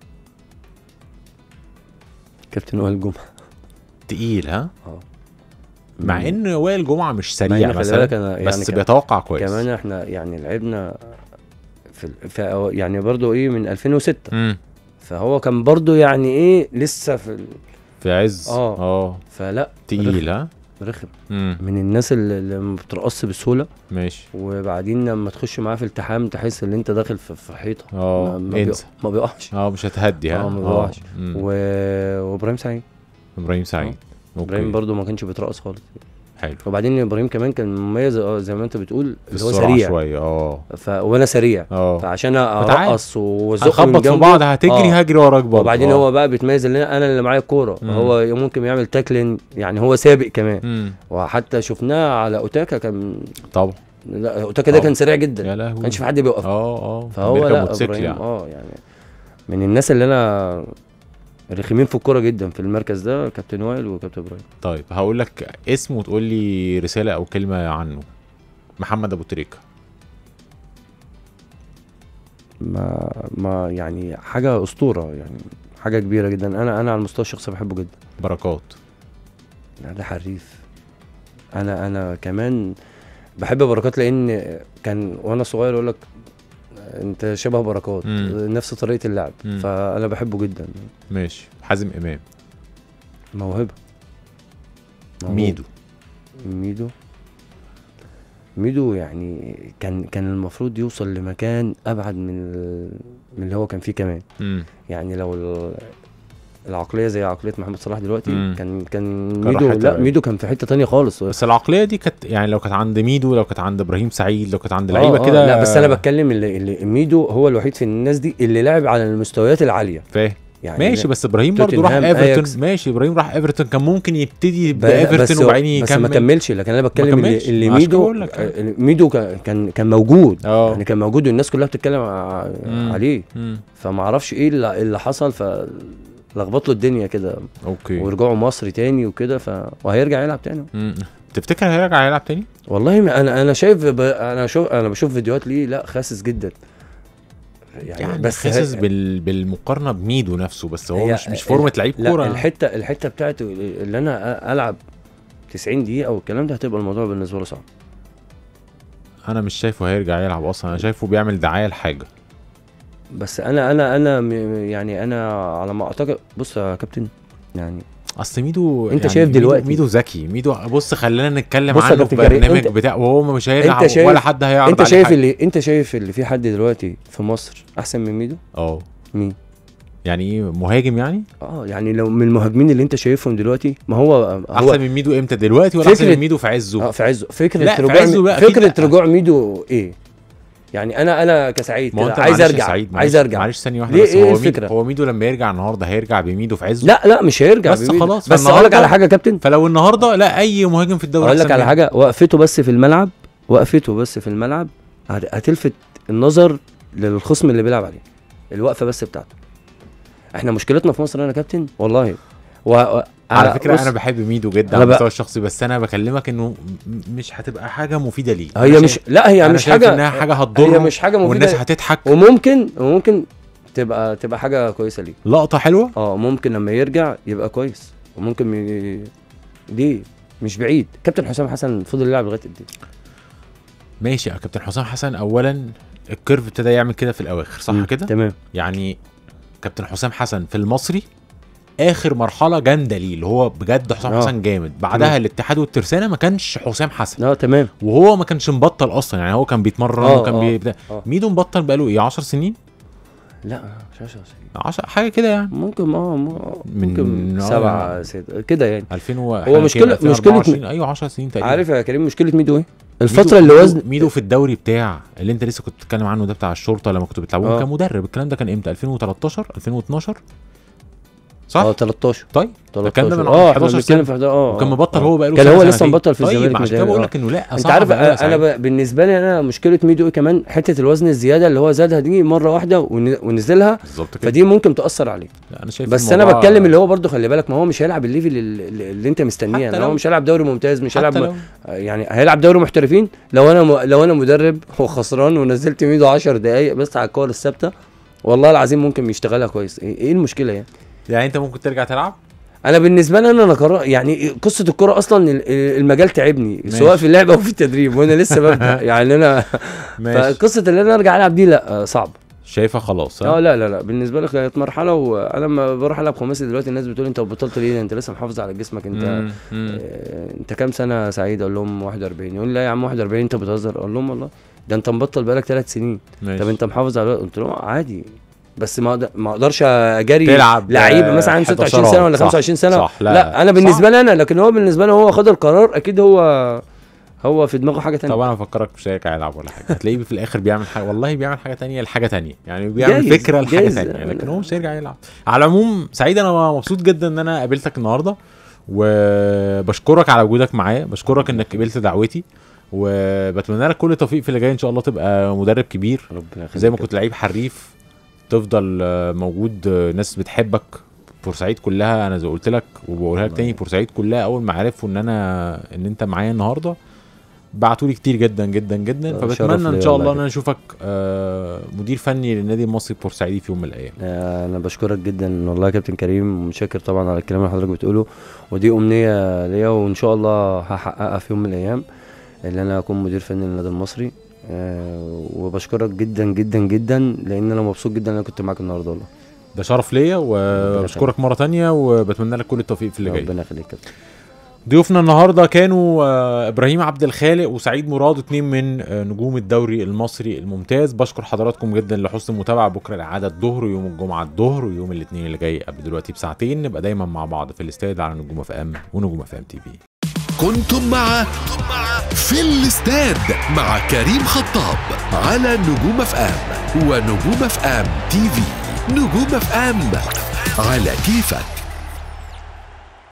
كابتن وائل جمعه.
تقيل ها.
اه
مع ان وائل جمعه مش سريع مثلا يعني بس بيتوقع كويس.
كمان احنا يعني لعبنا في, في يعني برضو ايه من ألفين وستة. مم. فهو كان برضو يعني ايه لسه في
في عز.
اه اه فلا
تقيل ها
رخم. مم. من الناس اللي ما بترقص بسهوله.
ماشي.
وبعدين لما تخش معاه في التحام تحس ان انت داخل في حيطه.
اه
ما بيقعش.
اه مش هتهدي ها.
اه ما بيقعش. و... وابراهيم سعيد.
ابراهيم سعيد.
ابراهيم برضو ما كانش بيترقص خالص.
حلو.
وبعدين ابراهيم كمان كان مميز اه زي ما انت بتقول اللي هو سريع
شويه. اه
ف... وانا سريع.
اه
فعشان ارقص وازق
من جنبه في بعض هتجري أوه. هجري وراك برضه.
وبعدين أوه. هو بقى بيتميز ان انا اللي معايا الكوره هو ممكن يعمل تاكلين يعني هو سابق كمان. مم. وحتى شفناه على اوتاكا كان
طبعا.
لا اوتاكا ده كان سريع جدا ما كانش في حد بيوقف.
اه اه
فهو لا ابراهيم يعني. اه يعني من الناس اللي انا رخيمين في الكوره جدا في المركز ده كابتن وائل وكابتن ابراهيم.
طيب هقول لك اسمه وتقول لي رساله او كلمه عنه. محمد ابو تريكه.
ما ما يعني حاجه اسطوره يعني حاجه كبيره جدا. انا انا على المستوى الشخصي بحبه جدا.
بركات.
ده حريف. انا انا كمان بحب بركات لان كان وانا صغير يقول لك انت شبه بركات،
مم.
نفس طريقه اللعب،
مم.
فانا بحبه جدا.
ماشي. حازم امام.
موهبه. موهوب.
ميدو.
ميدو ميدو يعني كان كان المفروض يوصل لمكان ابعد من ال- من اللي هو كان فيه كمان.
مم.
يعني لو ال- العقليه زي عقليه محمد صلاح دلوقتي
مم.
كان كان
كان
ميدو،
راح حتة
لا
بعيد.
ميدو كان في حته تانية خالص.
بس العقليه دي كانت يعني لو كانت عند ميدو، لو كانت عند ابراهيم سعيد، لو كانت عند
آه،
لعيبه
آه،
كده.
لا بس انا بتكلم اللي, اللي ميدو هو الوحيد في الناس دي اللي لعب على المستويات العاليه
فاهم.
يعني.
ماشي بس ابراهيم برضو راح
توتنهام،
ايفرتون.
أياكس.
ماشي ابراهيم راح ايفرتون، كان ممكن يبتدي
ب-
بايفرتون
بس هو-
وبعدين
بس ما
يكمل.
كملش. لكن انا بتكلم اللي,
كملش.
اللي
عشان كده
ميدو
بقول لك.
آه، ميدو كان كان كان موجود.
اه.
يعني كان موجود والناس كلها بتتكلم ع-
مم.
عليه.
مم.
فما اعرفش ايه اللي, اللي حصل، فلخبط له الدنيا كده
اوكي.
ورجعوا مصر تاني وكده، ف وهيرجع يلعب تاني.
مم. تفتكر هيرجع يلعب تاني؟
والله ما انا انا شايف ب... انا شوف انا بشوف فيديوهات ليه، لا خاسس جدا
يعني,
يعني,
بس خاسس
هي-
بال... بالمقارنه بميدو نفسه، بس هو
هي-
مش مش فورمه لعيب
لا
كوره.
الحته الحته بتاعته اللي انا أ- العب تسعين دقيقه والكلام ده هتبقى الموضوع بالنسبه له صعب.
انا مش شايفه هيرجع يلعب اصلا، انا شايفه بيعمل دعايه لحاجه.
بس انا انا انا م- يعني انا على ما اعتقد، بص يا كابتن يعني
اصل ميدو
انت
يعني
شايف
ميدو-
دلوقتي-
ميدو ذكي. ميدو بص خلينا نتكلم
بص يا
عنه في
كابتن كريم،
برنامج
انت-
بتاع وهو مش هيرجع
انت شايف-
ولا حد هيعرض
انت
عليه
شايف
حاجة.
اللي انت شايف اللي في حد دلوقتي في مصر احسن من ميدو؟
اه
مين؟
يعني ايه مهاجم يعني؟
اه يعني لو من المهاجمين اللي انت شايفهم دلوقتي، ما هو هو
احسن من ميدو امتى دلوقتي ولا احسن
فكرة-
من ميدو في عزه؟
اه في عزه. فكره
لا، في
رجوع
عزه
مي...
بقى أكيد
فكره
لا.
رجوع ميدو ايه؟ يعني انا انا كسعيد
ما هو
كده
انت
عايز
معلش يا
ارجع
سعيد، معلش-
عايز ارجع
معلش ثانيه واحده
ليه؟
بس.
ايه
هو
الفكرة؟
ميدو هو ميدو لما يرجع النهارده هيرجع بميدو في عزه؟
لا لا مش هيرجع
بس
بميدو.
خلاص،
بس اقول لك
فالنهاردة-
على حاجه يا كابتن،
فلو النهارده لا اي مهاجم في الدوري
اقول لك
أحسن
على
منه.
حاجه، وقفته بس في الملعب، وقفته بس في الملعب هت- هتلفت النظر للخصم اللي بيلعب عليه. الوقفه بس بتاعته. احنا مشكلتنا في مصر انا يا كابتن والله و... و...
على فكره
بص،
انا بحب ميدو جدا
أنا
على
بقى-
المستوى الشخصي، بس انا بكلمك انه م- مش هتبقى حاجه مفيده ليه.
هي
أنا
مش
شايف-
لا هي
أنا
مش
شايف
حاجه
انها حاجه هتضره
هي مش حاجه
والناس
مفيده،
هتضحك.
وممكن وممكن تبقى تبقى حاجه كويسه ليه.
لقطه حلوه.
اه ممكن لما يرجع يبقى كويس، وممكن ي... دي مش بعيد. كابتن حسام حسن فضل يلعب لغايه قد ايه؟
ماشي يا كابتن حسام حسن، اولا الكيرف ابتدى يعمل كده في الاواخر صح
مم،
كده؟
تمام.
يعني كابتن حسام حسن في المصري اخر مرحله جامده ليه، اللي هو بجد حسام
آه.
حسن جامد. بعدها
تمام.
الاتحاد والترسانه ما كانش حسام حسن،
اه تمام.
وهو ما كانش مبطل اصلا، يعني هو كان بيتمرن
آه،
وكان
آه،
بي... بتاع.
آه.
ميدو مبطل بقاله ايه، عشر سنين؟
لا مش عشرة
عشر حاجه كده يعني.
ممكن اه م-
من-
ممكن
آه،
سبعة ستة كده يعني.
ألفين و...
هو مشكلة- مشكلة-
ايوه عشر سنين تقريبا.
عارف يا كريم مشكله ميدو ايه؟
ميدو-
الفتره اللي
ميدو-
وزن
ميدو في الدوري بتاع اللي انت لسه كنت بتتكلم عنه ده بتاع الشرطه لما كنتوا بتلعبوه
آه.
كمدرب، الكلام ده كان امتى؟ ألفين وتلتاشر ألفين واتناشر صح؟
اه تلتاشر
طيب الكلام ده من
اه احنا
حداشر
بنتكلم
سنه
في اه
وكان
آه،
مبطل
آه.
هو بقاله
كان
سنة
هو لسه
سنتين.
مبطل في
طيب
الزمالك
عشان كده
متهيألي،
بقول
آه.
لك انه لا
انت
صعب
عارف
أوي يا
انا
سعيد.
ب... بالنسبه لي انا مشكله ميدو ايه كمان؟ حته الوزن الزياده اللي هو زادها دي مره واحده ون... ونزلها،
بالظبط كده.
فدي ممكن تاثر عليه.
لا انا شايف
بس انا
الموضوع-
بتكلم اللي هو برضه خلي بالك، ما هو مش هيلعب الليفل اللي, اللي انت مستنيه.
حتى
يعني
لو-
هو مش هيلعب دوري ممتاز، مش
حتى
هيلعب
لو-
يعني هيلعب دوري محترفين. لو انا م... لو انا مدرب وخسران ونزلت ميدو عشر دقايق بس على الكور الثابته، والله العظيم ممكن يشتغلها كويس. ايه, إيه المشكله يعني؟
يعني انت ممكن ترجع تلعب.
انا بالنسبه لي انا انا قرار يعني قصه الكره اصلا ال- المجال تعبني
ماشي.
سواء في اللعبه او في التدريب، وانا لسه ببدا يعني انا
ماشي.
فقصه اللي انا ارجع العب دي لا صعب.
شايفها خلاص
اه
ها؟
لا لا لا بالنسبه لك كانت مرحله. وانا لما بروح العب خماسي دلوقتي الناس بتقول انت بطلت ليه؟ انت لسه محافظ على جسمك انت.
مم، مم.
آه انت كام سنه سعيد؟ اقول لهم واحد وأربعين. يقول لي لا يا عم واحد وأربعين انت بتهزر. اقول لهم والله ده انت مبطل بقالك ثلاث سنين.
ماشي.
طب انت محافظ على؟ قلت لهم عادي، بس ما أقدر- ما اقدرش اجري
تلعب
لعيب
آه،
مثلا عنده ستة وعشرين
حداشر
سنه ولا
صح،
خمسة وعشرين سنه.
صح. لا,
لا انا بالنسبه
صح.
لي انا، لكن هو بالنسبه له هو خد القرار اكيد هو هو في دماغه حاجه تانية.
طب انا افكرك مش هيرجع يلعب ولا حاجه، هتلاقيه في الاخر بيعمل حاجه، والله بيعمل حاجه تانية لحاجه تانية، يعني بيعمل
جايز،
فكره لحاجه
جايز.
تانية، لكن هو مش هيرجع يلعب. على العموم سعيد، انا مبسوط جدا ان انا قابلتك النهارده، وبشكرك على وجودك معايا، بشكرك انك قبلت دعوتي، وبتمنى لك كل التوفيق في اللي جاي ان شاء الله، تبقى مدرب كبير
ربنا يخليك.
زي ما كنت لعيب حريف، تفضل آه، موجود، آه، ناس بتحبك. بورسعيد كلها انا زي قلت لك وبقولها لك تاني، بورسعيد كلها اول ما عرفوا ان انا ان انت معايا النهارده بعتوا لي كتير جدا جدا جدا،
شرف
فبتمنى
ليا
ان شاء الله
والله
ان انا اشوفك آه، مدير فني للنادي المصري البورسعيدي في يوم من الايام.
آه، انا بشكرك جدا والله يا كابتن كريم، ومتشكر طبعا على الكلام اللي حضرتك بتقوله، ودي امنيه ليا وان شاء الله هحققها في يوم من الايام. اللي انا اكون مدير فني للنادي المصري. أه وبشكرك جدا جدا جدا لان انا مبسوط جدا ان انا كنت معاك النهارده والله.
ده شرف ليا وبشكرك مره تانية وبتمنى لك كل التوفيق في اللي جاي.
ربنا يخليك كده.
ضيوفنا النهارده كانوا ابراهيم عبد الخالق وسعيد مراد، اتنين من نجوم الدوري المصري الممتاز. بشكر حضراتكم جدا لحسن المتابعه. بكره الاعاده الظهر ويوم الجمعه الظهر ويوم الاثنين اللي جاي قبل دلوقتي بساعتين نبقى دايما مع بعض في الاستاد على نجوم اف ام ونجوم اف ام تي في.
كنتم مع في الاستاد مع كريم خطاب على نجوم اف ام ونجوم اف ام تي في. نجوم اف ام على كيفك.